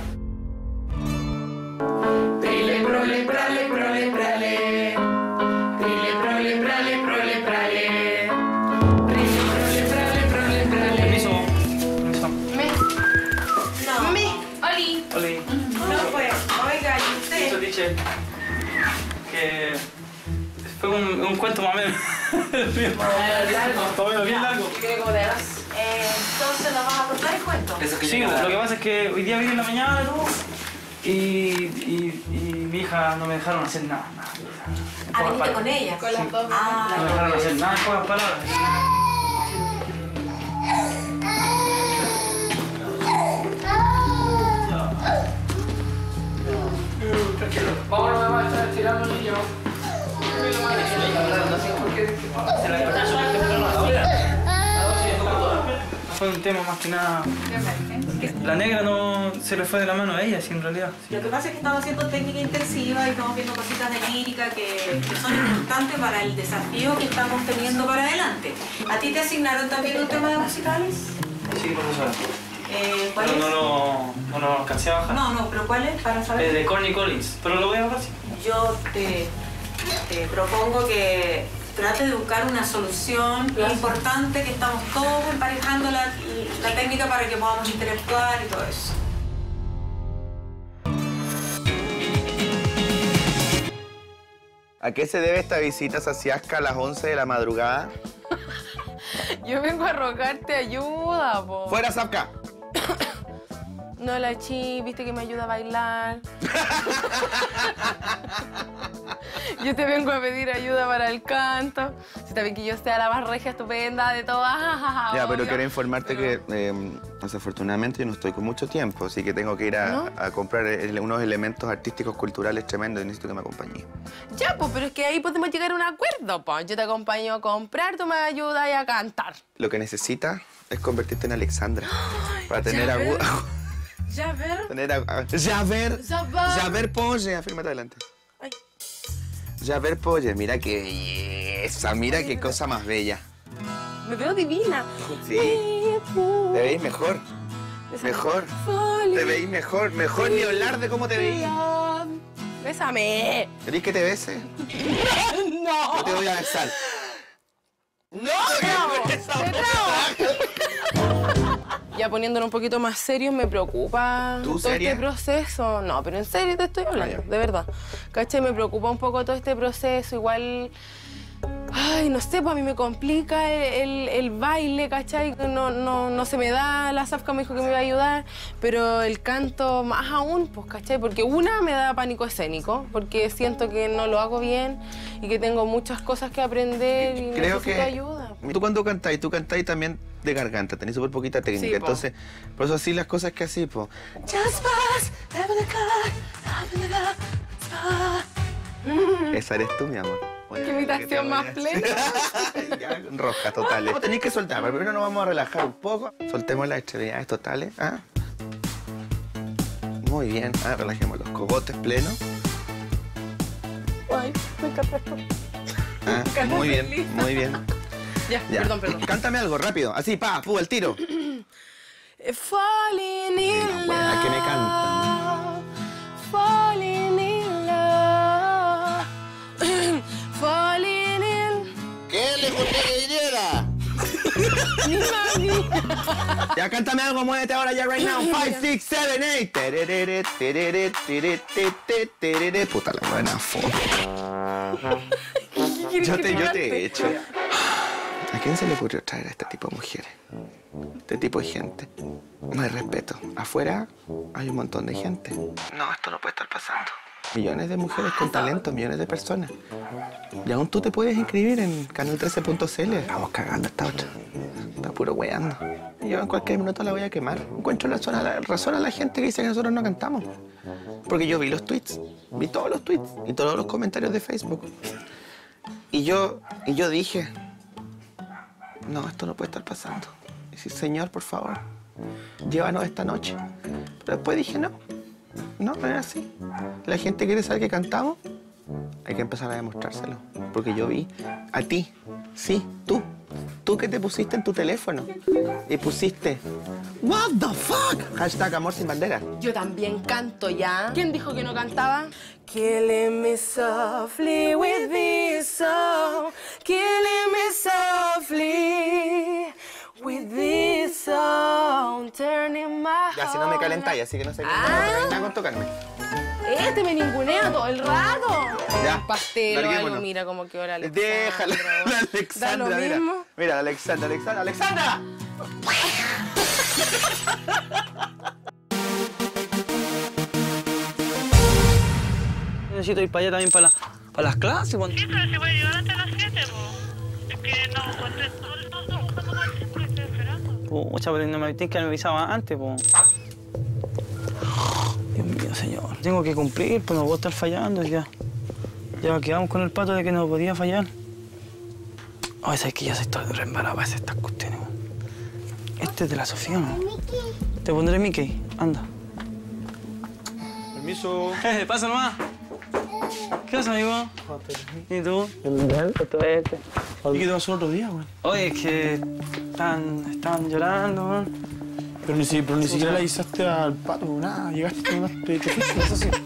Prele, prole, prale, prole, prale. Prele, prole, prale, prole, prale. Prele, prole, prale, prole, prale. Permiso. Permiso. Me. No. Me. Oli. Oli. No, pues, oiga, ¿y usted? Eso, teacher. Que fue un, un cuento más o menos. Todavía bien largo. ¿Qué quiere comer? Eh, entonces nos vas a contar el cuento. Sí, lo que pasa es que hoy día vine en la mañana todo, y, y, y mi hija no me dejaron hacer nada. nada. Ah, Pocas viniste palabras. con ella. Con las dos. Ah, No me dejaron hacer nada en pocas palabras. Tranquilo. Vámonos, mamá, está tirando el niño. Fue un tema más que nada. La negra no se le fue de la mano a ella, sí, en realidad. Lo que pasa es que estamos haciendo técnica intensiva y estamos viendo cositas de lírica que, que son importantes para el desafío que estamos teniendo para adelante. ¿A ti te asignaron también un tema de musicales? Sí, profesora. Eh, ¿Cuál Pero es? no lo, no lo alcancé a bajar. No, no, pero ¿cuál es? Para saber. Es de Corny Collins, pero lo voy a bajar, sí. Yo te, te propongo que trate de buscar una solución. Es importante que estamos todos emparejando la, la técnica para que podamos interactuar y todo eso. ¿A qué se debe esta visita saciasca a las once de la madrugada? Yo vengo a rogarte ayuda, po. ¡Fuera, Zapka! No, la chi, viste que me ayuda a bailar. Yo te vengo a pedir ayuda para el canto. Si también que yo sea la más regia, estupenda de todas. Ya, pero obvio. quiero informarte que eh, desafortunadamente yo no estoy con mucho tiempo, así que tengo que ir a, ¿No? a comprar el- unos elementos artísticos culturales tremendos y necesito que me acompañes. Ya, pues, pero es que ahí podemos llegar a un acuerdo, pues. Yo te acompaño a comprar, tú me ayudas y a cantar. Lo que necesitas es convertirte en Alexandra para tener ya ver. agu- Ya ver. tener agu- ya ver Ya ver. ya ver Polle, afírmate adelante. Ay. Ya ver Polle, mira qué belleza, mira qué cosa más bella. Me veo divina. Sí. Te veis mejor. Mejor. Te veis mejor. Mejor ni hablar de cómo te veís. Bésame. ¿Querés que te bese? No. Yo te voy a besar. ¡No! Ya poniéndolo un poquito más serio, me preocupa ¿Tú todo seria? este proceso. No, pero en serio te estoy hablando, de verdad. ¿Cachai? Me preocupa un poco todo este proceso. Igual, ay, no sé, pues a mí me complica el, el- el baile, ¿cachai? No, no, no se me da, la Zafka me dijo que me iba a ayudar, pero el canto más aún, pues, ¿cachai? Porque una, me da pánico escénico, porque siento que no lo hago bien y que tengo muchas cosas que aprender y Creo necesito que ayuda. tú cuando cantáis, tú cantáis también de garganta, tenés súper poquita técnica, Sí, po. entonces, por eso así las cosas que así, pues. Just pass, having a car, having a car. Esa eres tú, mi amor. Oye, Qué imitación más plena. ya, roja, totales. No, tenéis que soltar, pero primero nos vamos a relajar un poco. Soltemos las extremidades totales. ¿Ah? Muy bien, ah, relajemos los cogotes plenos. Ay, me encanta esto. Ah, Canta muy bien, feliz. muy bien. Ya, Ya. perdón, perdón. Cántame algo rápido, así, pa, pu, al tiro. Falling in Buena que me canta. love, falling in love, falling in... ¿Qué le gustó que viniera? Mi mami. Ya, cántame algo, muévete ahora ya, right now. five, six, seven, eight. Tererere, tererere, tererere, tererere. Puta la buena foto. Yo te, yo te he hecho. ¿A quién se le ocurrió traer a este tipo de mujeres? Este tipo de gente. No hay respeto. Afuera hay un montón de gente. No, esto no puede estar pasando. Millones de mujeres con talento, millones de personas. Y aún tú te puedes inscribir en canal trece punto c l. Vamos cagando esta otra. Está puro weando. Y yo en cualquier minuto la voy a quemar. Encuentro la zona- la razón a la gente que dice que nosotros no cantamos. Porque yo vi los tweets. Vi todos los tweets y todos los comentarios de Facebook. Y yo, y yo dije, no, esto no puede estar pasando. Y sí, Señor, por favor, llévanos esta noche. Pero después dije, no, no, no es así. La gente quiere saber que cantamos, hay que empezar a demostrárselo. Porque yo vi a ti, sí, tú, tú que te pusiste en tu teléfono y pusiste, what the fuck, hashtag amor sin bandera. Yo también canto ya. ¿Quién dijo que no cantaba? Killing me softly with this song, killing me softly with this song, turning my Ya, si no me calentáis, así que no sé qué nada con tocarme. Este me ningunea todo el rato. Ya, Un pastel o algo, larguémonos. mira como que ahora le. Déjala, la Alexandra, Da lo mira. mismo. Mira, la Alexandra, Alexandra, Alexandra. Necesito ir para allá también para, la- para las clases. Sí, pero se puede llegar hasta las siete, po. Es que no encontré todo el todo, como el centro y estoy esperando. Pucha, pero no me tienes que haber avisado antes, po. Dios mío, señor. Tengo que cumplir, pues no puedo estar fallando ya. Ya quedamos con el pato de que no podía fallar. Ay, sabes que ya se está reembarado para hacer estas cuestiones. weón. Este es de la Sofía, ¿no? Te pondré Mickey. Anda. Permiso. Pasa nomás. ¿Qué pasa, amigo? ¿Y tú? Esto es este. ¿Y qué te pasó el otro día, güey? Oye, es que están, estaban llorando, weón. Pero ni, si- pero ni siquiera le avisaste al pato, nada. Llegaste, te mandaste, te fuiste. Eso sí.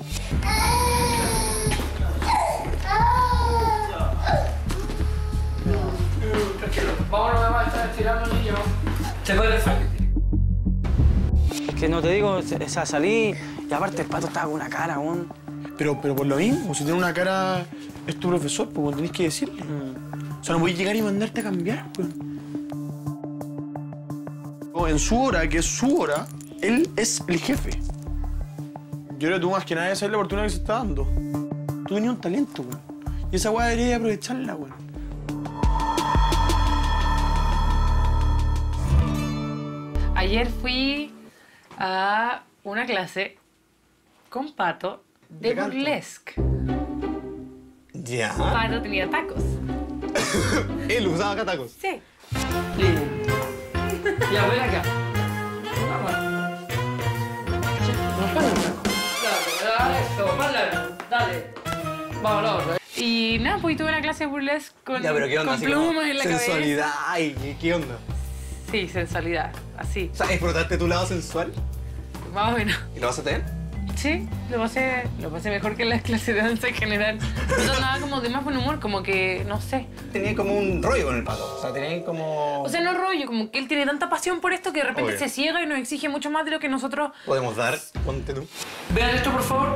Vámonos, mamá, está estirando el niño. Se puede salir. Es que no te digo, o sea, salí y aparte el pato estaba con una cara, weón. Pero, pero por lo mismo, si tiene una cara, es tu profesor, pues tenés que decirle. O sea, no voy a llegar y mandarte a cambiar, pues. No, en su hora, que es su hora, él es el jefe. Yo creo que tú más que nadie sabes la oportunidad que se está dando. Tú tenías un talento, weón. Y esa weá debería aprovecharla, weón. Ayer fui a una clase con Pato de De canto. burlesque. Ya. Pato tenía tacos. Él usaba catacos. Sí. Ya, ven acá. Vamos. Dale, eso, más largo. Dale. Vamos, vamos. Y nada, pues tuve una clase de burlesque con, Ya, pero ¿qué onda? con Así como plumas en la sensualidad. Ay, ¿qué onda? cabeza. Sí, sensualidad. Así. O sea, ¿explotaste tu lado sensual? Más o menos. ¿Y lo vas a tener? Sí, lo pasé, lo pasé mejor que en las clases de danza en general. No nada como de más buen humor, como que, no sé. Tenía como un rollo con el pato. O sea, tenía como... O sea, no rollo, como que él tiene tanta pasión por esto que de repente Obvio. se ciega y nos exige mucho más de lo que nosotros... Podemos dar. Ponte tú. Vean esto, por favor.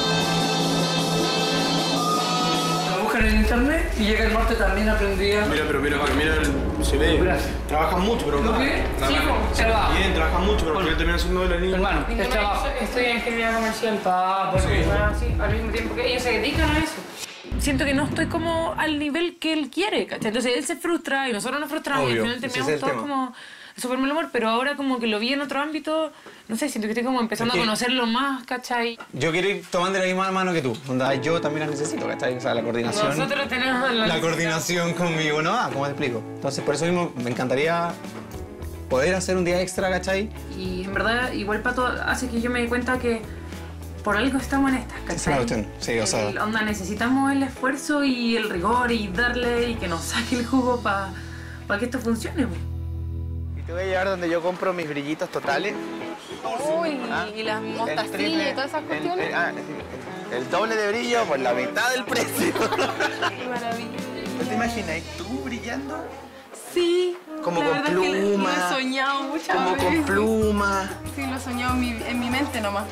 Lo buscan en internet y llega el martes también aprendí a... Mira, pero mira, mira, el- se ve. Gracias. Trabajan mucho, pero... ¿Lo qué? Trabajan- Sí, pues, trabajo. Bien, trabajan mucho, pero él termina siendo de la niña. Hermano, es trabajo. Estoy en ingeniería comercial. Ah, pues Sí, sí. bueno, sí, al mismo tiempo que ellos se dedican a eso. Siento que no estoy como al nivel que él quiere, ¿cachai? Entonces él se frustra y nosotros nos frustramos y Obvio, al final ese es terminamos el todos tema. como de súper mal humor, pero ahora como que lo vi en otro ámbito, no sé, siento que estoy como empezando Es que- a conocerlo más, ¿cachai? Yo quiero ir tomando de la misma mano que tú. Onda, yo también la necesito, ¿cachai? O sea, la coordinación. Nosotros tenemos La coordinación conmigo, ¿no? Ah, ¿cómo te explico? Entonces, por eso mismo me encantaría poder hacer un día extra, ¿cachai? Y en verdad, igual Pato hace que yo me dé cuenta que por algo estamos en estas, ¿cachai? Esa es la cuestión, sí, o sea... El- onda, necesitamos el esfuerzo y el rigor y darle y que nos saque el jugo para pa que esto funcione, po. Y te voy a llevar donde yo compro mis brillitos totales. Uy, Ah, y las el mostacillas triple, y todas esas el- cuestiones. el- ah, el doble de brillo por la mitad del precio. Qué maravilla. ¿No te imaginas tú brillando? Sí. Como la con verdad es que lo- pluma, Lo he soñado muchas como veces. con pluma. Sí, lo he soñado en mi, en mi mente nomás.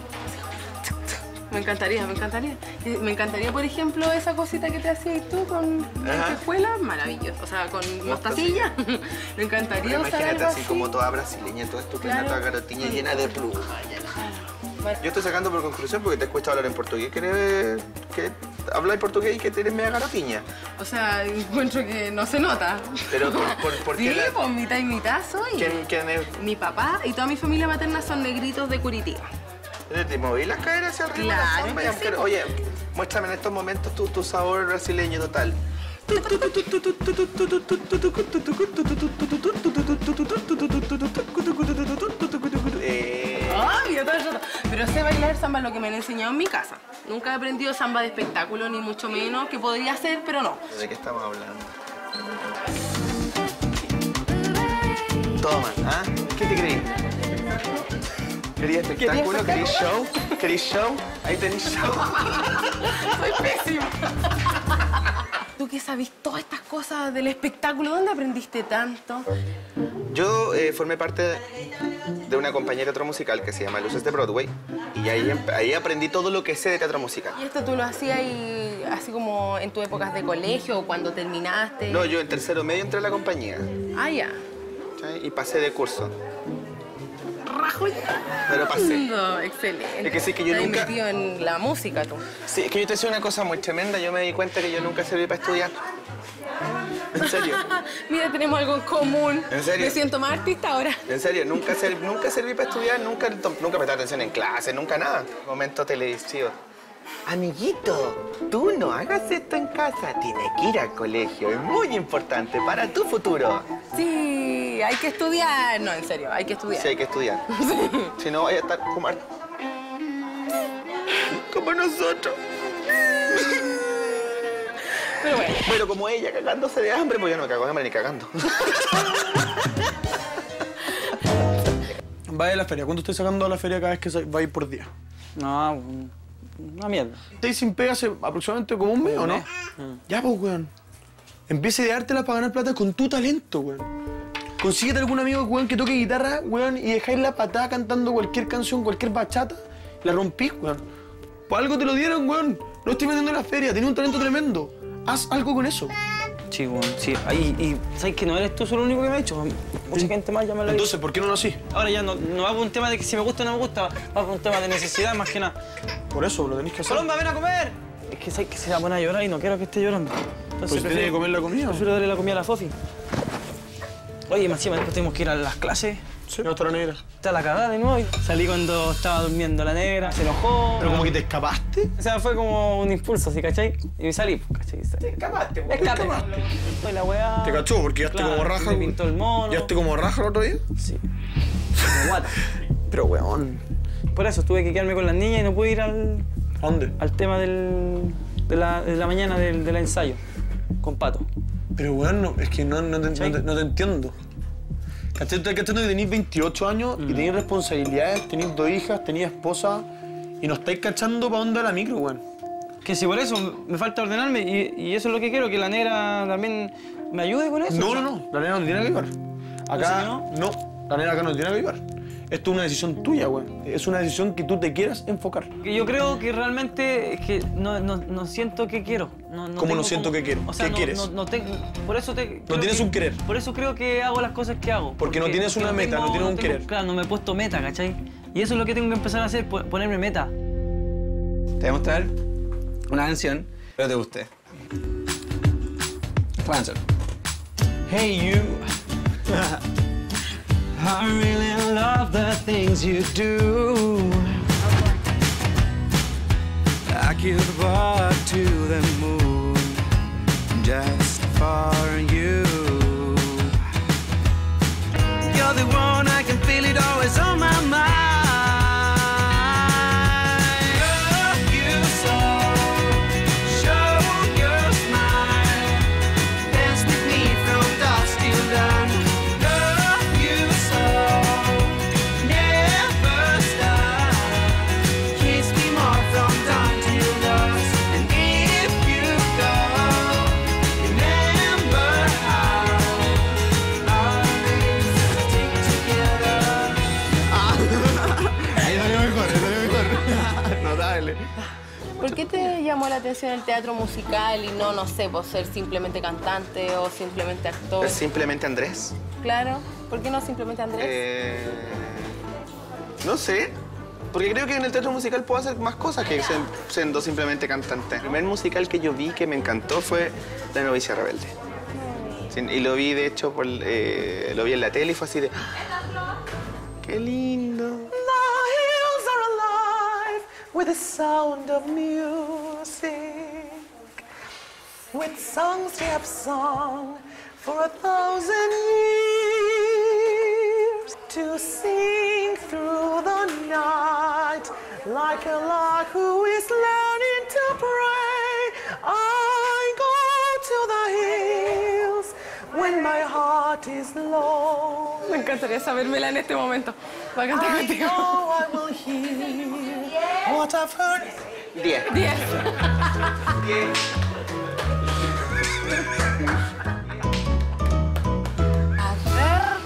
Me encantaría, me encantaría. Eh, Me encantaría, por ejemplo, esa cosita que te hacías tú con Ajá. lentejuela, maravilloso. O sea, con mostacilla. Me encantaría usar Imagínate algo así, así. como toda brasileña, toda estupenda, Claro. toda garotiña llena de pluma. Yo estoy sacando por conclusión porque te he escuchado hablar en portugués, que, eres, que hablas portugués y que tienes media garotiña. O sea, encuentro que no se nota. Pero por, por, por Sí, qué la- pues mitad y mitad soy. ¿Quién, quién es? Mi papá y toda mi familia materna son negritos de Curitiba. ¿Te moví las caderas hacia arriba? Claro, la samba? que sí, Pero, oye, muéstrame en estos momentos tu, tu sabor brasileño total. Eh, Obvio, todo eso. Pero sé bailar samba, lo que me han enseñado en mi casa. Nunca he aprendido samba de espectáculo, ni mucho menos, que podría ser, pero no. ¿De qué estamos hablando? Toma, ¿ah? ¿Qué te creí? ¿Querías espectáculo? ¿Querías show? ¿Querías show? Ahí tenés show. Soy pésima. Tú que sabes todas estas cosas del espectáculo, ¿dónde aprendiste tanto? Yo eh, formé parte de una compañía de teatro musical que se llama Luces de Broadway y ahí, em- ahí aprendí todo lo que sé de teatro musical. ¿Y esto tú lo hacías y así como en tus épocas de colegio o cuando terminaste? No, yo en tercero medio entré a la compañía, Ah, ya. ¿sí? Y pasé de curso. Rajo ya. Pero pasé. No, excelente. Es que sí, que yo Estás nunca- metido en la música tú. Sí, es que yo te decía una cosa muy tremenda, yo me di cuenta que yo nunca serví para estudiar. En serio, Mira, tenemos algo en común. ¿En serio? Me siento más artista ahora. en serio, nunca, ser- nunca serví para estudiar, nunca, nunca presté atención en clase, nunca nada. Momento televisivo. Amiguito, tú no hagas esto en casa, tienes que ir al colegio, es muy importante para tu futuro. Sí, hay que estudiar. No, en serio, hay que estudiar. Sí, hay que estudiar. Si no, vaya a estar como, como nosotros. Pero bueno. Pero como ella cagándose de hambre, pues yo no me cago de hambre ni cagando. Vaya a la feria. ¿Cuánto estoy sacando a la feria cada vez que sa- va a ir por día? No, una mierda. ¿Estáis sin pega hace aproximadamente como un mes o no? Ya, pues, weón. Empieza a ideártela para ganar plata con tu talento, weón. Consíguete algún amigo, weón, que toque guitarra, weón, y dejáis la patada cantando cualquier canción, cualquier bachata, la rompís, weón. Por algo te lo dieron, weón. No estoy vendiendo en la feria, tenés un talento tremendo. Haz algo con eso. Sí, bueno, sí. Ahí, y sabes que no eres tú solo el único que me ha hecho. Mucha gente más ya me lo ha dicho. Entonces, ¿por qué no lo hacís? Ahora ya no, no va por un tema de que si me gusta o no me gusta, va por un tema de necesidad más que nada. Por eso, lo tenéis que hacer. ¡Colomba, ven a comer! Es que sabes que se va a poner a llorar y no quiero que esté llorando. Entonces, Pues tiene que comer la comida. Prefiero darle la comida a la Fofi. Oye, más encima después tenemos que ir a las clases. Sí, no está la negra. Está la cagada de nuevo. Salí cuando estaba durmiendo la negra, se enojó. ¿Pero como que te escapaste? O sea, fue como un impulso, ¿sí, cachai? Y salí, ¿cachai? Te escapaste, po. Escape. Fue la weá. ¿Te cachó? Porque quedaste Claro, como raja. me pintó el mono. ¿Quedaste como raja el otro día? Sí. Como guata. Pero, weón. Por eso tuve que quedarme con las niñas y no pude ir al, ¿A dónde? al tema del, de, la, de la mañana del, del ensayo con Pato. Pero, weón, no, es que no, no, te, no, ¿Sí? te, no te entiendo. ¿Cachai? Estás cachando que tenéis veintiocho años y tenéis responsabilidades, tenéis dos hijas, tenéis esposa y no estáis cachando para dónde va la micro, weón. Que si por eso me falta ordenarme y, y eso es lo que quiero, que la negra también me ayude con eso. No, no, no, la nena no tiene que ayudar. Acá, ¿No? no, la nena acá no tiene que ayudar. Esto es una decisión tuya, weón. Es una decisión que tú te quieras enfocar. Que yo creo que realmente es que no, no, no siento que quiero. No, no ¿Cómo tengo no siento que quiero? O sea, ¿Qué no, quieres? No, no tengo, por eso te, No creo tienes que- un querer. Por eso creo que hago las cosas que hago. Porque no tienes una meta, no tienes un tengo- querer. Claro, no me he puesto meta, ¿cachai? Y eso es lo que tengo que empezar a hacer, po- ponerme meta. Te voy a mostrar una canción, espero te guste. Esta canción. Hey you, I really love the things you do. I could walk to the moon just for you. You're the one, I can feel it always on my mind. llamó la atención el teatro musical y no, no sé, por ser simplemente cantante o simplemente actor? ¿Es simplemente Andrés? Claro. ¿Por qué no simplemente Andrés? Eh, no sé. Porque creo que en el teatro musical puedo hacer más cosas que sen- siendo simplemente cantante. El primer musical que yo vi que me encantó fue La novicia rebelde. Sí, y lo vi, de hecho, por, eh, lo vi en la tele y fue así de... ¡Ah! ¡Qué lindo! The hills are alive with the sound of music, with songs we have sung for a thousand years, to sing through the night like a lark who is learning to pray. I go to the hills when my heart is low. Me encantaría sabérmela en este momento. Voy a cantar I contigo. know I will hear what I've heard. Diez. Diez. A ver.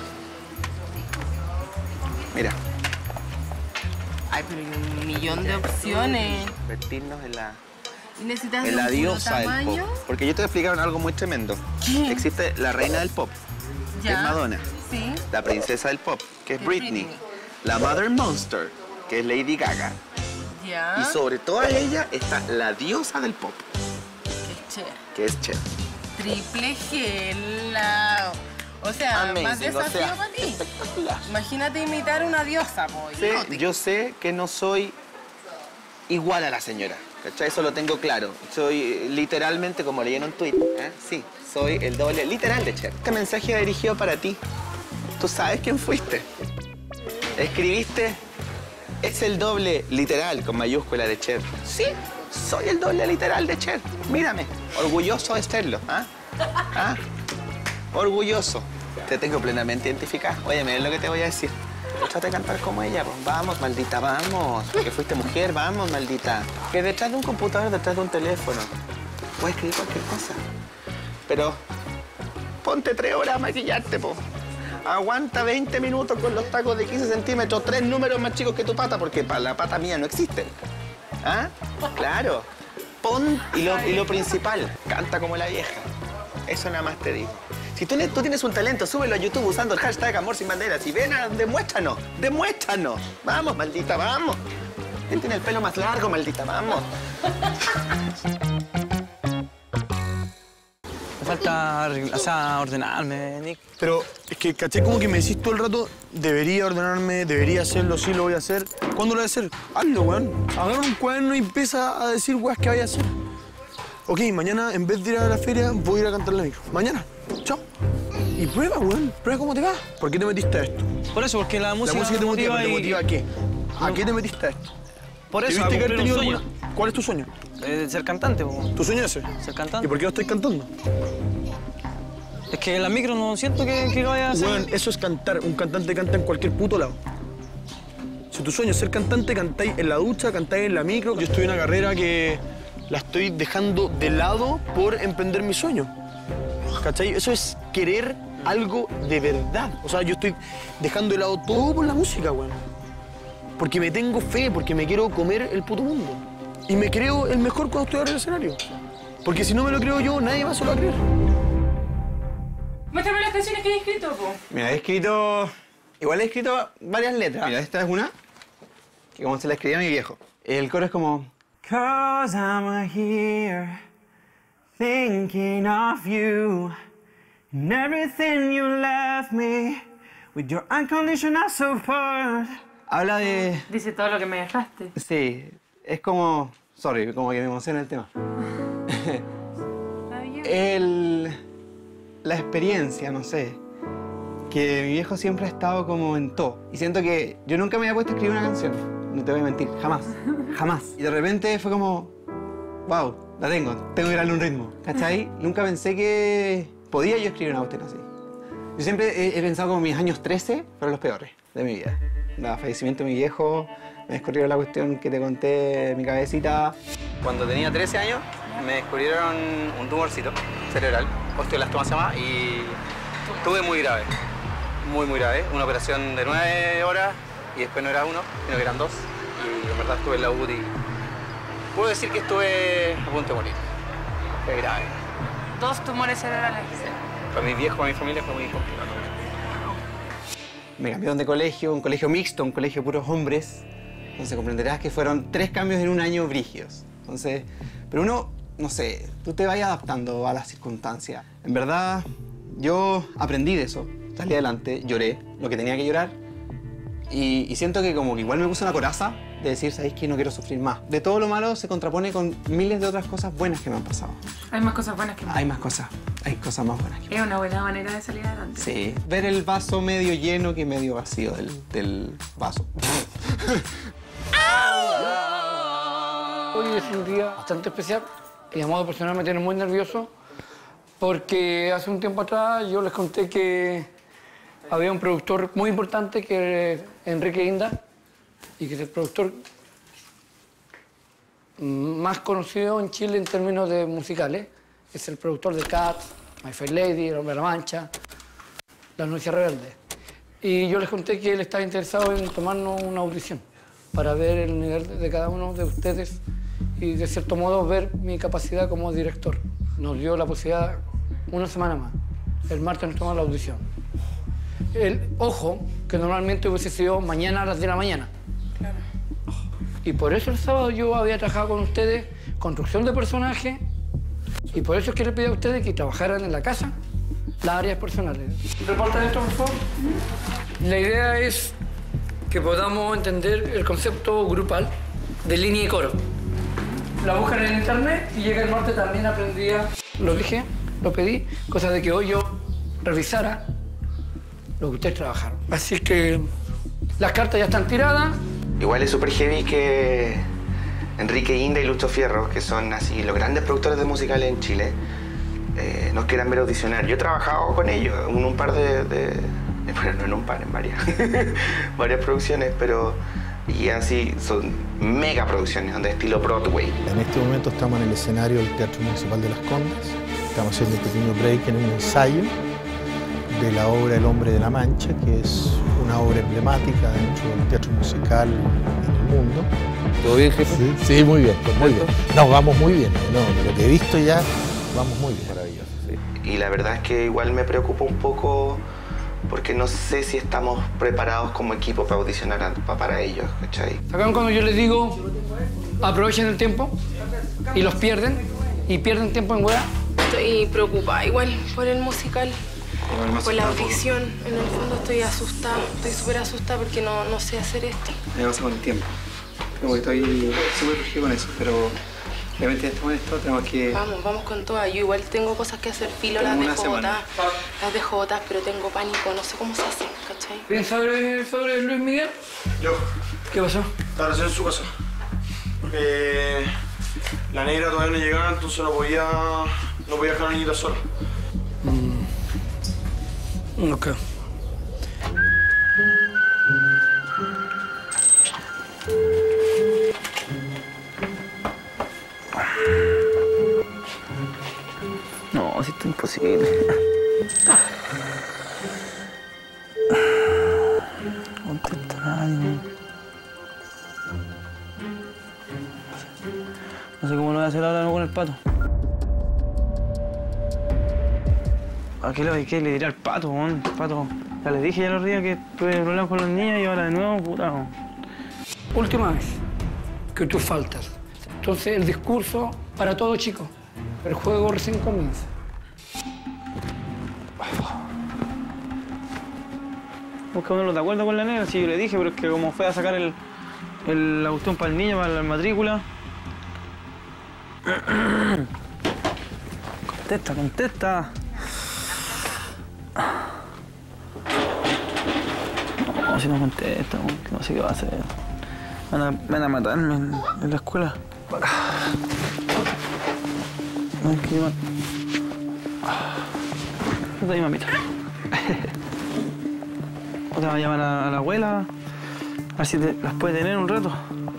Mira, Ay, pero hay un millón de opciones. convertirnos en la, ¿Y necesitas en de la un puro diosa del tamaño? pop. Porque yo te voy a explicar algo muy tremendo. ¿Qué? Existe la reina del pop, que Ya. es Madonna. Sí. La princesa del pop, que es Que es Britney. Britney. La Mother Monster, que es Lady Gaga. Ya. Y sobre toda ella está la diosa del pop, Qué Cher. que es Cher. Triple G, la... O sea, Amazing, más o desafío sea, para ti. Imagínate imitar una diosa, po. Sí, yo sé que no soy igual a la señora, ¿cachai? Eso lo tengo claro. Soy eh, literalmente, como leí en un tweet, ¿eh? Sí, soy el doble literal de Cher. Este mensaje va dirigido para ti. Tú sabes quién fuiste. Escribiste, es el doble literal con mayúscula de Cher. Sí, soy el doble literal de Cher. Mírame, orgulloso de serlo, ¿ah? ¿Ah? Orgulloso. Te tengo plenamente identificada. Oye, miren lo que te voy a decir. Trata de cantar como ella, pues. Vamos, maldita, vamos. Porque fuiste mujer, vamos, maldita. Que detrás de un computador, detrás de un teléfono, puedes escribir cualquier cosa. Pero ponte tres horas a maquillarte, po. Aguanta veinte minutos con los tacos de quince centímetros, tres números más chicos que tu pata, porque para la pata mía no existen. ¿Ah? Claro. Pon, y lo, y lo principal, canta como la vieja. Eso nada más te digo. Si tú, tú tienes un talento, súbelo a YouTube usando el hashtag Amor Sin Banderas y ven, a, demuéstranos, demuéstranos. Vamos, maldita, vamos. ¿Quién tiene el pelo más largo, maldita? Vamos. Me falta, arregl- o sea, ordenarme, Nick. Pero es que, caché, como que me decís todo el rato, debería ordenarme, debería hacerlo, sí lo voy a hacer. ¿Cuándo lo voy a hacer? Hazlo, weón. Agarra un cuaderno y empieza a decir weas que vaya a hacer. Ok, mañana, en vez de ir a la feria, voy a ir a cantar la micro. Mañana. Chao. Y prueba, weón. Prueba cómo te va. ¿Por qué te metiste a esto? Por eso, porque la música, ¿La música te motiva? motiva ¿Te y- motiva a qué? ¿A qué te metiste a esto? Por eso, a ¿Tuviste que haber cumplir un tenido sueño. alguna- ¿Cuál es tu sueño? Eh, ser cantante, po. ¿Tu sueño es ese? Ser cantante. ¿Y por qué no estoy cantando? Es que en la micro no siento que, que vaya a ser... Weón, eso es cantar. Un cantante canta en cualquier puto lado. Si tu sueño es ser cantante, cantáis en la ducha, cantáis en la micro. Yo estoy en una carrera que la estoy dejando de lado por emprender mi sueño. ¿Cachai? Eso es querer algo de verdad. O sea, yo estoy dejando de lado todo por la música, weón. Porque me tengo fe, porque me quiero comer el puto mundo. Y me creo el mejor cuando estoy arriba del escenario. Porque si no me lo creo yo, nadie más se lo va a creer. Muéstrame las canciones que he escrito, po. Mira, he escrito... Igual he escrito varias letras. Mira, esta es una que como se la escribía a mi viejo. El coro es como... Cause I'm here thinking of you and everything you left me with your unconditional support. Habla de... Dice todo lo que me dejaste. Sí, es como... Sorry, como que me emociona el tema. el... La experiencia, no sé. Que mi viejo siempre ha estado como en todo. Y siento que yo nunca me había puesto a escribir una canción. No te voy a mentir, jamás. Jamás. Y de repente fue como... Wow, la tengo, tengo que darle un ritmo. ¿Cachai? Nunca pensé que podía yo escribir una cuestión así. Yo siempre he, he pensado como mis años trece fueron los peores de mi vida. El fallecimiento de mi viejo, me descubrieron la cuestión que te conté en mi cabecita. Cuando tenía trece años, me descubrieron un tumorcito cerebral, osteoblastoma se llama, y tuve muy grave, muy, muy grave. Una operación de nueve horas y después no era uno, sino que eran dos. Y en verdad estuve en la U T I puedo decir que estuve a punto de morir. Fue grave. Dos tumores cerebrales. Para mis viejos, para mi familia fue muy complicado. Me cambiaron de colegio, un colegio mixto, un colegio de puros hombres. Entonces comprenderás que fueron tres cambios en un año brígidos. Entonces, pero uno, no sé, tú te vas adaptando a las circunstancias. En verdad, yo aprendí de eso. Salí adelante, lloré lo que tenía que llorar. Y, y siento que como que igual me puse una coraza de decir, ¿sabéis qué? No quiero sufrir más. De todo lo malo se contrapone con miles de otras cosas buenas que me han pasado. Hay más cosas buenas que malas. Hay más cosas, hay cosas más buenas que Es una buena manera de salir adelante. Sí, ver el vaso medio lleno que medio vacío del, del vaso. Hoy es un día bastante especial y a modo personal me tiene muy nervioso porque hace un tiempo atrás yo les conté que había un productor muy importante que es Enrique Inda y que es el productor más conocido en Chile en términos de musicales. Es el productor de Cats, My Fair Lady, El Hombre de la Mancha, La Noche Rebelde. Y yo les conté que él estaba interesado en tomarnos una audición para ver el nivel de cada uno de ustedes y, de cierto modo, ver mi capacidad como director. Nos dio la posibilidad una semana más. El martes nos tomó la audición. El ojo, que normalmente hubiese sido mañana a las diez de la mañana. Claro. Y por eso el sábado yo había trabajado con ustedes construcción de personajes y por eso es que les pedí a ustedes que trabajaran en la casa las áreas personales. Reporta esto, por favor. La idea es que podamos entender el concepto grupal de línea y coro. La buscan en internet y llega el martes también aprendía, lo dije, lo pedí, cosa de que hoy yo revisara lo que ustedes trabajaron. Así que las cartas ya están tiradas. Igual es súper heavy que Enrique Inda y Lucho Fierro, que son así los grandes productores de musicales en Chile, eh, nos quieran ver audicionar. Yo he trabajado con ellos en un par de... de bueno, no en un par, en varias, varias producciones, pero y así son mega producciones, donde estilo Broadway. En este momento estamos en el escenario del Teatro Municipal de Las Condes. Estamos haciendo un pequeño break en un ensayo de la obra El Hombre de la Mancha, que es una obra emblemática dentro del teatro musical en el mundo. ¿Todo bien, jefe? Sí, sí, muy bien, pues muy bien. No, vamos muy bien. No, de lo que he visto ya, vamos muy bien. Maravilloso, sí. Y la verdad es que igual me preocupa un poco porque no sé si estamos preparados como equipo para audicionar a, para, para ellos, ¿cachai? ¿Saben cuando yo les digo aprovechen el tiempo y los pierden y pierden tiempo en hueá? Estoy preocupada igual por el musical, por la audición. En el fondo estoy asustada, estoy súper asustada porque no, no sé hacer esto. Me pasa con el tiempo. Como que estoy súper rígido con eso, pero obviamente estamos en esto, tenemos que... Vamos, vamos con todas. Yo igual tengo cosas que hacer, filo, las dejo botadas, las dejo botadas, pero tengo pánico, no sé cómo se hacen, ¿cachai? ¿Bien sobre, sobre Luis Miguel? Yo. ¿Qué pasó? Estaba recién en su casa. Porque la negra todavía no llegaba, entonces no podía, no podía dejar a la niñita sola. Mm. Ok. No, si esto es imposible. No contesta nadie. No sé cómo lo voy a hacer ahora con el pato. ¿A qué le, qué le diré al pato, man? Pato, ya les dije ya los días que tuve problemas con los niños y ahora de nuevo, puta. Man. Última vez que tú faltas. Entonces el discurso para todo, chicos. El juego recién comienza. Buscámonos de acuerdo con la negra, sí, yo le dije, pero es que como fue a sacar el, el, la cuestión para el niño, para la matrícula. Contesta, contesta. No, si no contesta, no sé qué va a hacer. Van a, van a matarme en, en la escuela. No, es que yo... No te mamita. O te va a llamar a, a la abuela, a ver si te, las puede tener un rato.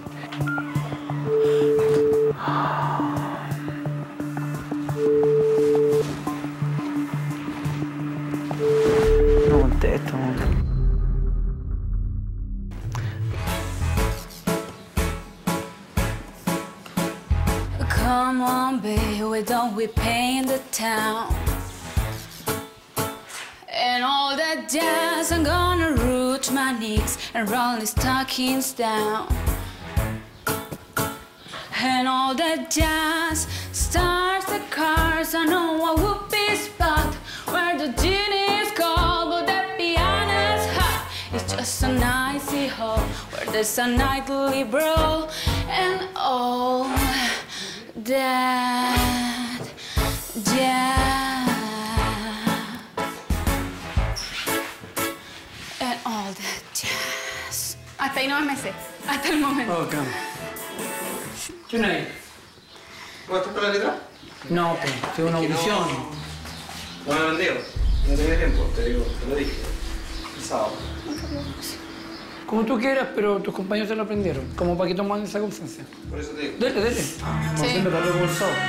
No contesto. know we paint the town. And all that jazz, I'm gonna root my knees and roll the stockings down. And all that jazz starts the cars. I know a whoopee spot where the gin is cold, but the piano's hot. It's just an icy hole where there's a nightly brawl. And all that jazz. And all that jazz. Hasta ahí no me sé. Hasta el momento. Ok. ¿Quién hay? ¿Vos estás con la letra? No, pues, tengo una audición. No me lo digo. No tenía tiempo, te digo, te lo dije. El sábado. Como tú quieras, pero tus compañeros te lo aprendieron. Como para que tomen esa confianza. Por eso te digo. Dele, dele. Vamos a hacerlo para luego el sábado.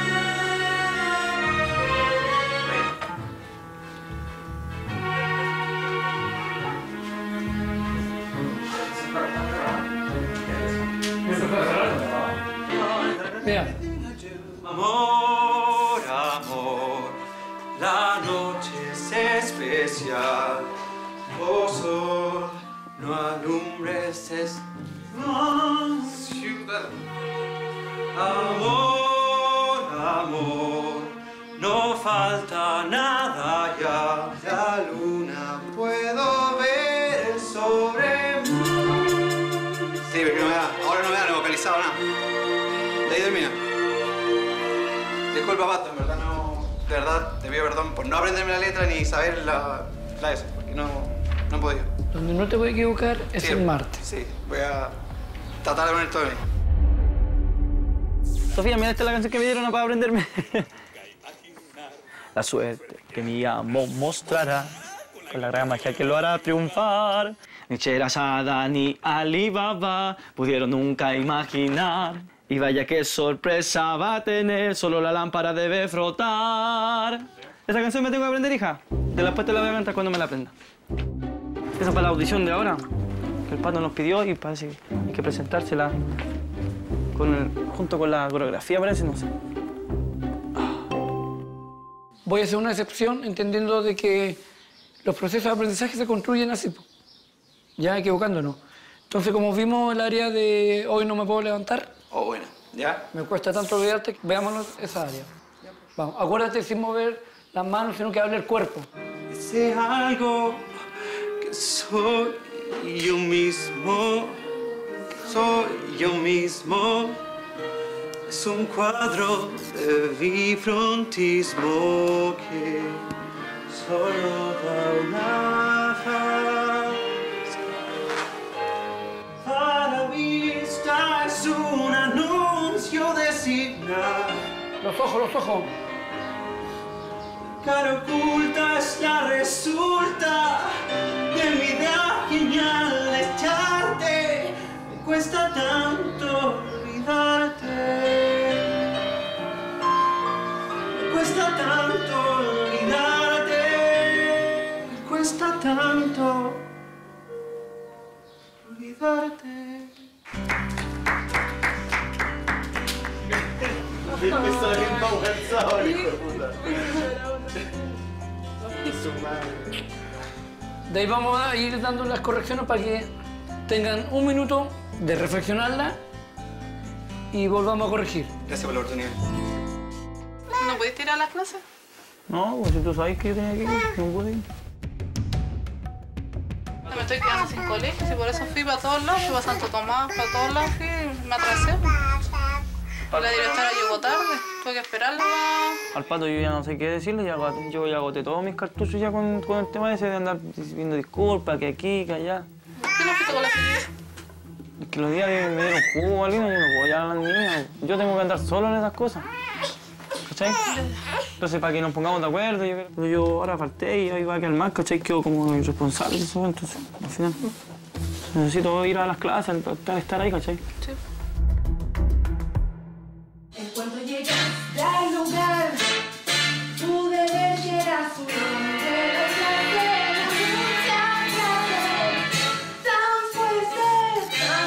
Vea. Amor, amor, la noche es especial. Oh sol, no alumbres esta ciudad. Amor, amor, no falta nada ya. La luna puedo ver sobre mí. Sí, pero no me da. Ahora no me da, no he vocalizado nada. De ahí termina. Disculpa, Pato, en verdad no. De verdad, te pido perdón por no aprenderme la letra ni saber la, la eso, porque no, no he podido. Donde no te voy a equivocar es Sí, el martes. Sí, voy a tratar de poner todo de mí. Sofía, mira, esta es la canción que me dieron para aprenderme. La suerte que mi amor mostrará, con la gran magia que lo hará triunfar. Ni Sherazada ni Alibaba pudieron nunca imaginar. Y vaya qué sorpresa va a tener, solo la lámpara debe frotar. Esa canción me tengo que aprender, hija. De después te la voy a cantar cuando me la aprenda. Esa es para la audición de ahora, que el Pato nos pidió y parece que hay que presentársela con el, junto con la coreografía, parece, no sé. Voy a hacer una excepción entendiendo de que los procesos de aprendizaje se construyen así, po. Ya equivocándonos. Entonces, como vimos el área de hoy no me puedo levantar, oh, bueno, ¿ya? Me cuesta tanto olvidarte, veámonos esa área. Vamos, acuérdate sin mover las manos, sino que hable el cuerpo. Sé algo que soy yo mismo, soy yo mismo. Es un cuadro de bifrontismo que solo da una faz. A la vista es un anuncio de señal. Los ojos, los ojos. Cara oculta es la resulta de mi idea genial echarte. Me cuesta tanto olvidarte. Me cuesta tanto olvidarte. Me cuesta tanto olvidarte. De ahí vamos a ir dando las correcciones para que tengan un minuto de reflexionarla y volvamos a corregir. Gracias por la oportunidad. ¿No pudiste ir a las clases? No, pues si tú sabes que yo tenía que ir, no pude ir. No, me estoy quedando sin colegio, y por eso fui para todos lados, fui para Santo Tomás, para todos lados fui y me atrasé. La directora llegó tarde, tuve que esperarla. Al Pato yo ya no sé qué decirle, ya agoté, yo ya agoté todos mis cartuchos ya con, con el tema ese de andar pidiendo disculpas, que aquí, que allá. ¿Por qué no fuiste con la chiquilla? Es que los días que me dieron jugo al vino, yo no puedo llevar a las niñas. Yo tengo que andar solo en esas cosas. ¿Cachai? Entonces, para que nos pongamos de acuerdo, yo, pero yo ahora falté y ahí va a quedar mal, ¿cachai? Quedo como irresponsable de eso, entonces, al final. Necesito ir a las clases, estar, estar ahí, ¿cachai? Sí. En cuanto llegaste al lugar, pude ver que era su nombre, la clase, tan fuerte, tan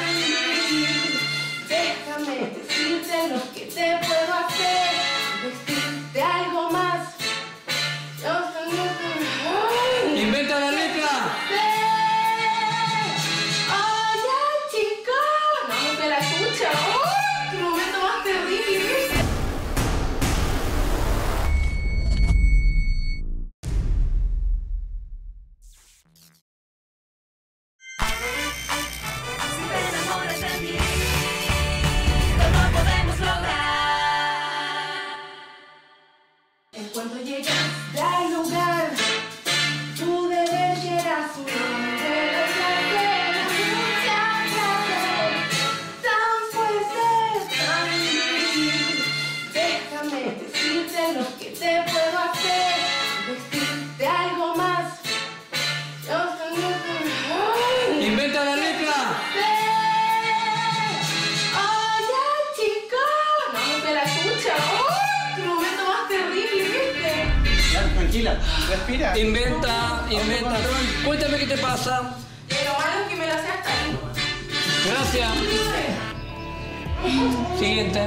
difícil. Déjame decirte lo que te puedo hacer, vestirte cuando llegaste al lugar, tu deber ya era su nombre de placer. Muchas gracias, tan fuerte, tan difícil. Déjame decirte lo que te puedo hacer, decirte algo más. Yo soy muy... ¡Inventa la letra! ¡Oye, chico! No te la escucha. ¡Oh! ¡Qué momento más terrible este! Ya, tranquila, respira. Inventa, inventa. Cuéntame qué te pasa. Pero malo es que me lo hace hasta ahí. Gracias. Siguiente.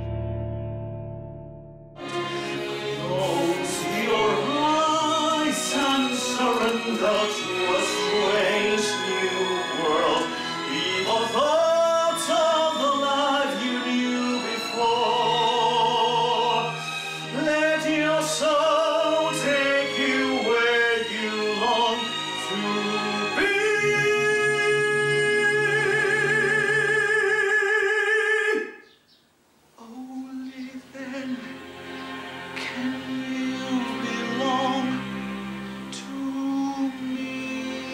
Close your eyes and surrender to a strange new world. Evil thoughts of the life you knew before. Let your soul take you where you long to be. Only then can you belong to me.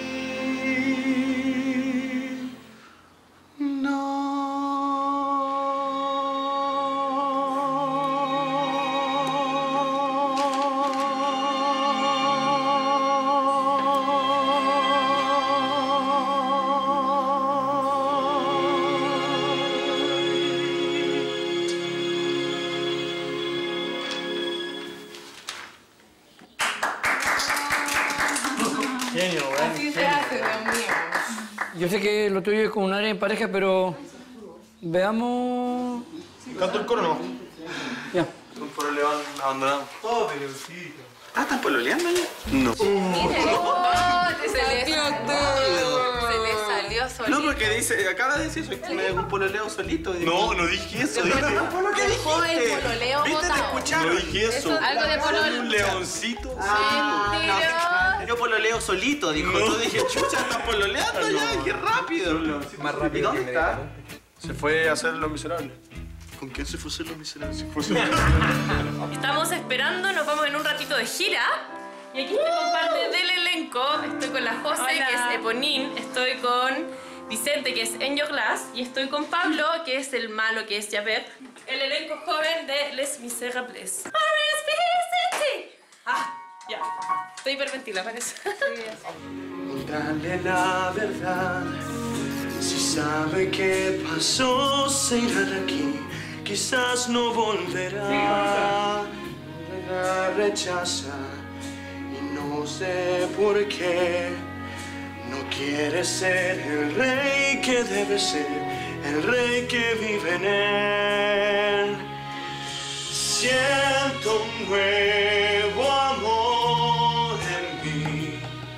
Genio, weón. Así se hace, Dios mío. Yo sé que lo tuyo es con un área en pareja, pero veamos... ¿Canto el coro no? Ya. Un pololeo abandonado. Oh, pelucito. Ah, ¿están pololeando ya? No. Oh, te salió todo. Se le salió solito. No, porque dice, acaba de decir, soy me- un pololeo solito. No, no dije eso. ¿Qué Dije. Dejó el pololeo ¿Viste? ¿Te botado. escucharon? No dije eso. Algo de pololeo. Un leoncito. Ah, Mentira. no, yo pololeo solito, dijo. Yo dije, chucha, están pololeando ya, qué rápido. Más ¿Y rápido dónde que está? Se fue a hacer Los Miserables. ¿Con quién se fue a hacer Los Miserables? Se fue a hacer Estamos esperando, nos vamos en un ratito de gira. Y aquí estoy con parte del elenco. Estoy con la José, Hola. que es Eponín. Estoy con Vicente, que es Angel Glass. Y estoy con Pablo, que es el malo, que es Javert. El elenco joven de Les Miserables. Ah, ya. Estoy hiperventila, parece. Dale la verdad. Si sabe qué pasó, se irá de aquí. Quizás no volverá. La rechaza. Y no sé por qué. No quiere ser el rey que debe ser. El rey que vive en él. Siento un nuevo amor en mí.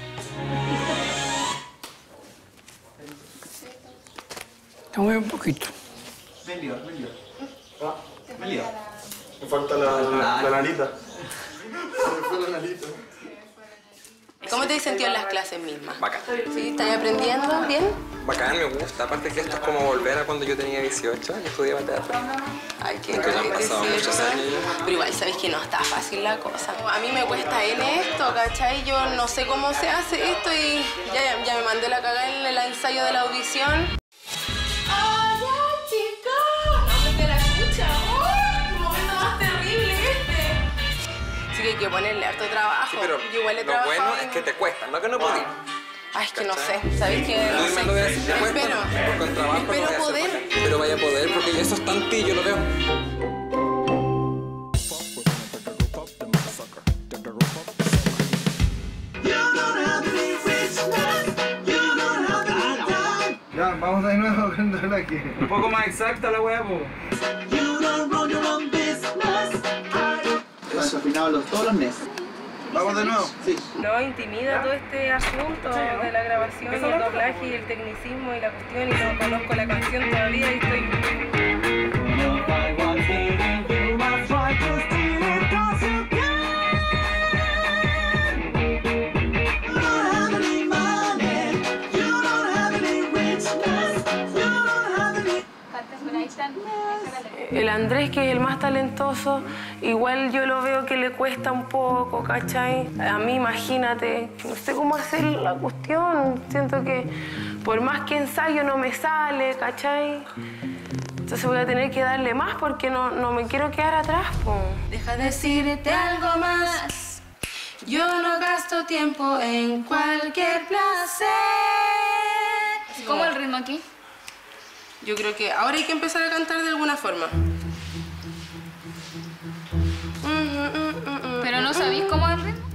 Te mueve un poquito. Ven, lío, ven, lío. Ah, Ven, lío. me falta la, la, la nanita. Se me fue la nanita. ¿Cómo te has sentido en las clases mismas? Bacán. ¿Sí? ¿Estás aprendiendo bien? Bacán, me gusta. Aparte que esto es como volver a cuando yo tenía dieciocho y estudiaba teatro. Ay, qué Aunque ya han pasado dieciocho. muchos años ya. Pero igual sabes que no está fácil la cosa. A mí me cuesta en esto, ¿cachai? Yo no sé cómo se hace esto y ya, ya me mandé la cagada en el ensayo de la audición. ¡Oye, chicos! No te la escucha. ¡Oh! ¡Qué momento más terrible este! Sí que hay que ponerle harto trabajo. Sí, pero Yo igual he lo trabajado bueno en- es que te cuesta, no que no podís. Ay, es que no sé. ¿Sabes qué? Tú No dime sé. lo de decir te cuesta, Espero. porque con trabajo lo Espero voy a hacer poder. bacán. Pero vaya a poder porque eso está en ti, yo lo veo. Ya, vamos de nuevo con aquí. Un poco más exacta la weá, po. Desafinado los, todos los nes. Vamos de nuevo. Sí. No, intimida todo este asunto de la grabación y el doblaje y el tecnicismo y la cuestión y no conozco la canción todavía y estoy... El Andrés, que es el más talentoso, igual yo lo veo que le cuesta un poco, ¿cachai? A mí, imagínate, no sé cómo hacer la cuestión. Siento que por más que ensayo no me sale, ¿cachai? Entonces voy a tener que darle más porque no, no me quiero quedar atrás, po. Deja decirte algo más. Yo no gasto tiempo en cualquier placer. ¿Cómo el ritmo aquí? Yo creo que ahora hay que empezar a cantar de alguna forma. ¿Pero no sabéis cómo es el ritmo?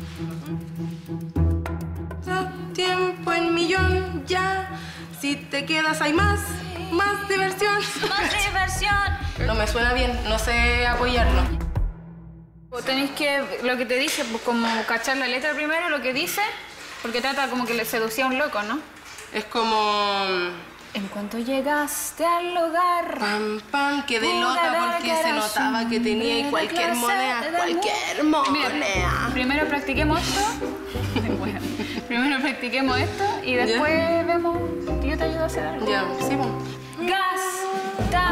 Tiempo en millón ya. Si te quedas hay más, más diversión. Más diversión. No me suena bien, no sé apoyarlo. Tenéis que, lo que te dice, pues como cachar la letra primero, lo que dice, porque trata como que le seducía a un loco, ¿no? Es como... En cuanto llegaste al hogar... Pam, pam, quedé loca porque se notaba que tenía cualquier moneda, cualquier moneda. Mira, primero practiquemos esto. Bueno, primero practiquemos esto y después ¿Ya? vemos que yo te ayudo a hacer algo. Ya, sí, pues. Gasta,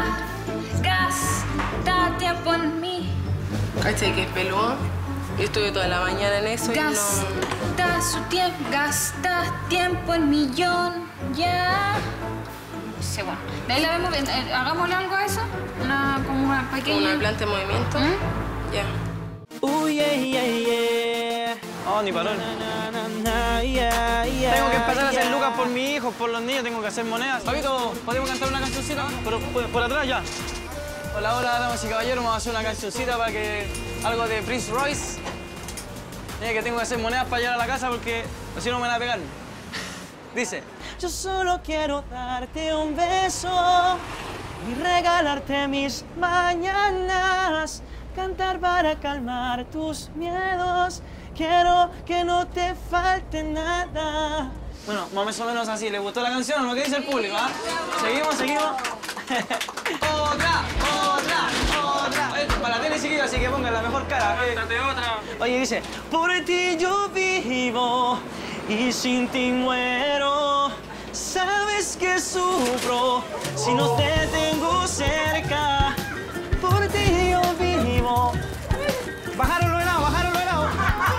gasta tiempo en mí. ¿Cachai que es peludo? Yo estuve toda la mañana en eso y no... Gasta su tiempo, gasta tiempo en millón, ya. Sí, bueno. De ahí la vemos bien. Eh, Hagámosle algo a eso. Una, como una pequeña... Una planta de movimiento. ¿Mm? Ya. Uy, yeah, yeah, yeah. Oh, ni parón. Tengo que empezar a hacer lucas por mi hijo, por los niños, tengo que hacer monedas. Fabito, ¿podemos cantar una cancioncita? Por, por, por atrás ya. Hola, hola, damas y caballeros, vamos a hacer una cancioncita para que... Algo de Prince Royce. Eh, que tengo que hacer monedas para llegar a la casa porque si no me van a pegar. Dice... Yo solo quiero darte un beso y regalarte mis mañanas. Cantar para calmar tus miedos. Quiero que no te falte nada. Bueno, más o menos así. ¿Le gustó la canción o no? ¿Qué dice el público? ¿Ah? Seguimos, seguimos. Otra, otra, otra. Eh, para la tele chiquilla, así que pongan la mejor cara. Cántate otra. Oye, dice, por ti yo vivo y sin ti muero. Sabes que sufro si no te tengo cerca. Por ti yo vivo. Bajaron los helados, bajaron los helados.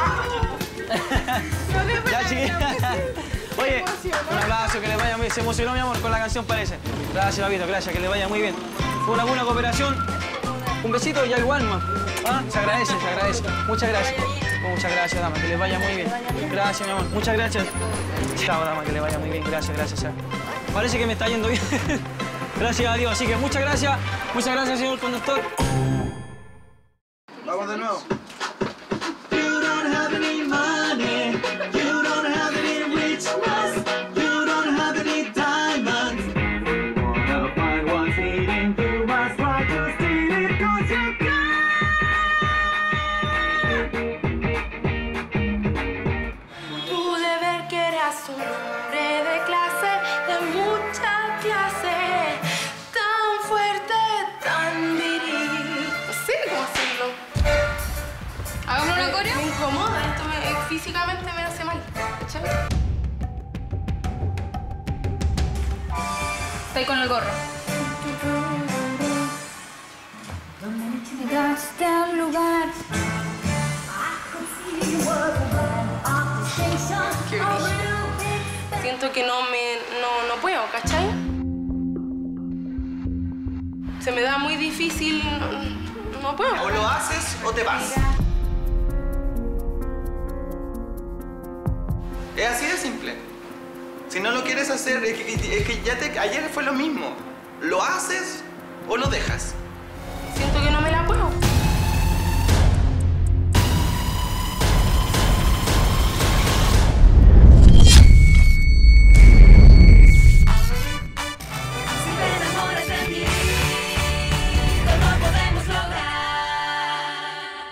Ya, chiquilla. Oye, un abrazo, que le vaya muy bien. Se emocionó, mi amor, con la canción, parece. Gracias, papito, gracias, que le vaya muy bien. Fue una buena cooperación. Un besito y algo alma. ¿Ah? Se agradece, se agradece. Muchas gracias. Muchas gracias, dama, que le vaya muy bien. Gracias, mi amor. Muchas gracias. Chao, dama, que le vaya muy bien. Gracias, gracias. Parece que me está yendo bien. Gracias a Dios. Así que muchas gracias. Muchas gracias, señor conductor. Vamos de nuevo. You don't have any money, you don't have any richness, you don't have any diamonds. Wanna find what's hidden, you must try to steal it, 'cause you Pude ver que eras un hombre de clase, de mucha clase, tan fuerte, tan viril. No sé cómo hacerlo. ¿Hagamos una coreo? Me incomoda, esto me, físicamente me hace mal. ¿Cachai? Estoy con el gorro. Llegaste al lugar. Qué brillo. Siento que no me... no, no puedo, ¿cachai? Se me da muy difícil... no, no puedo. O lo haces o te vas. Es así de simple. Si no lo quieres hacer, es que, es que ya te, ayer fue lo mismo. ¿Lo haces o lo dejas?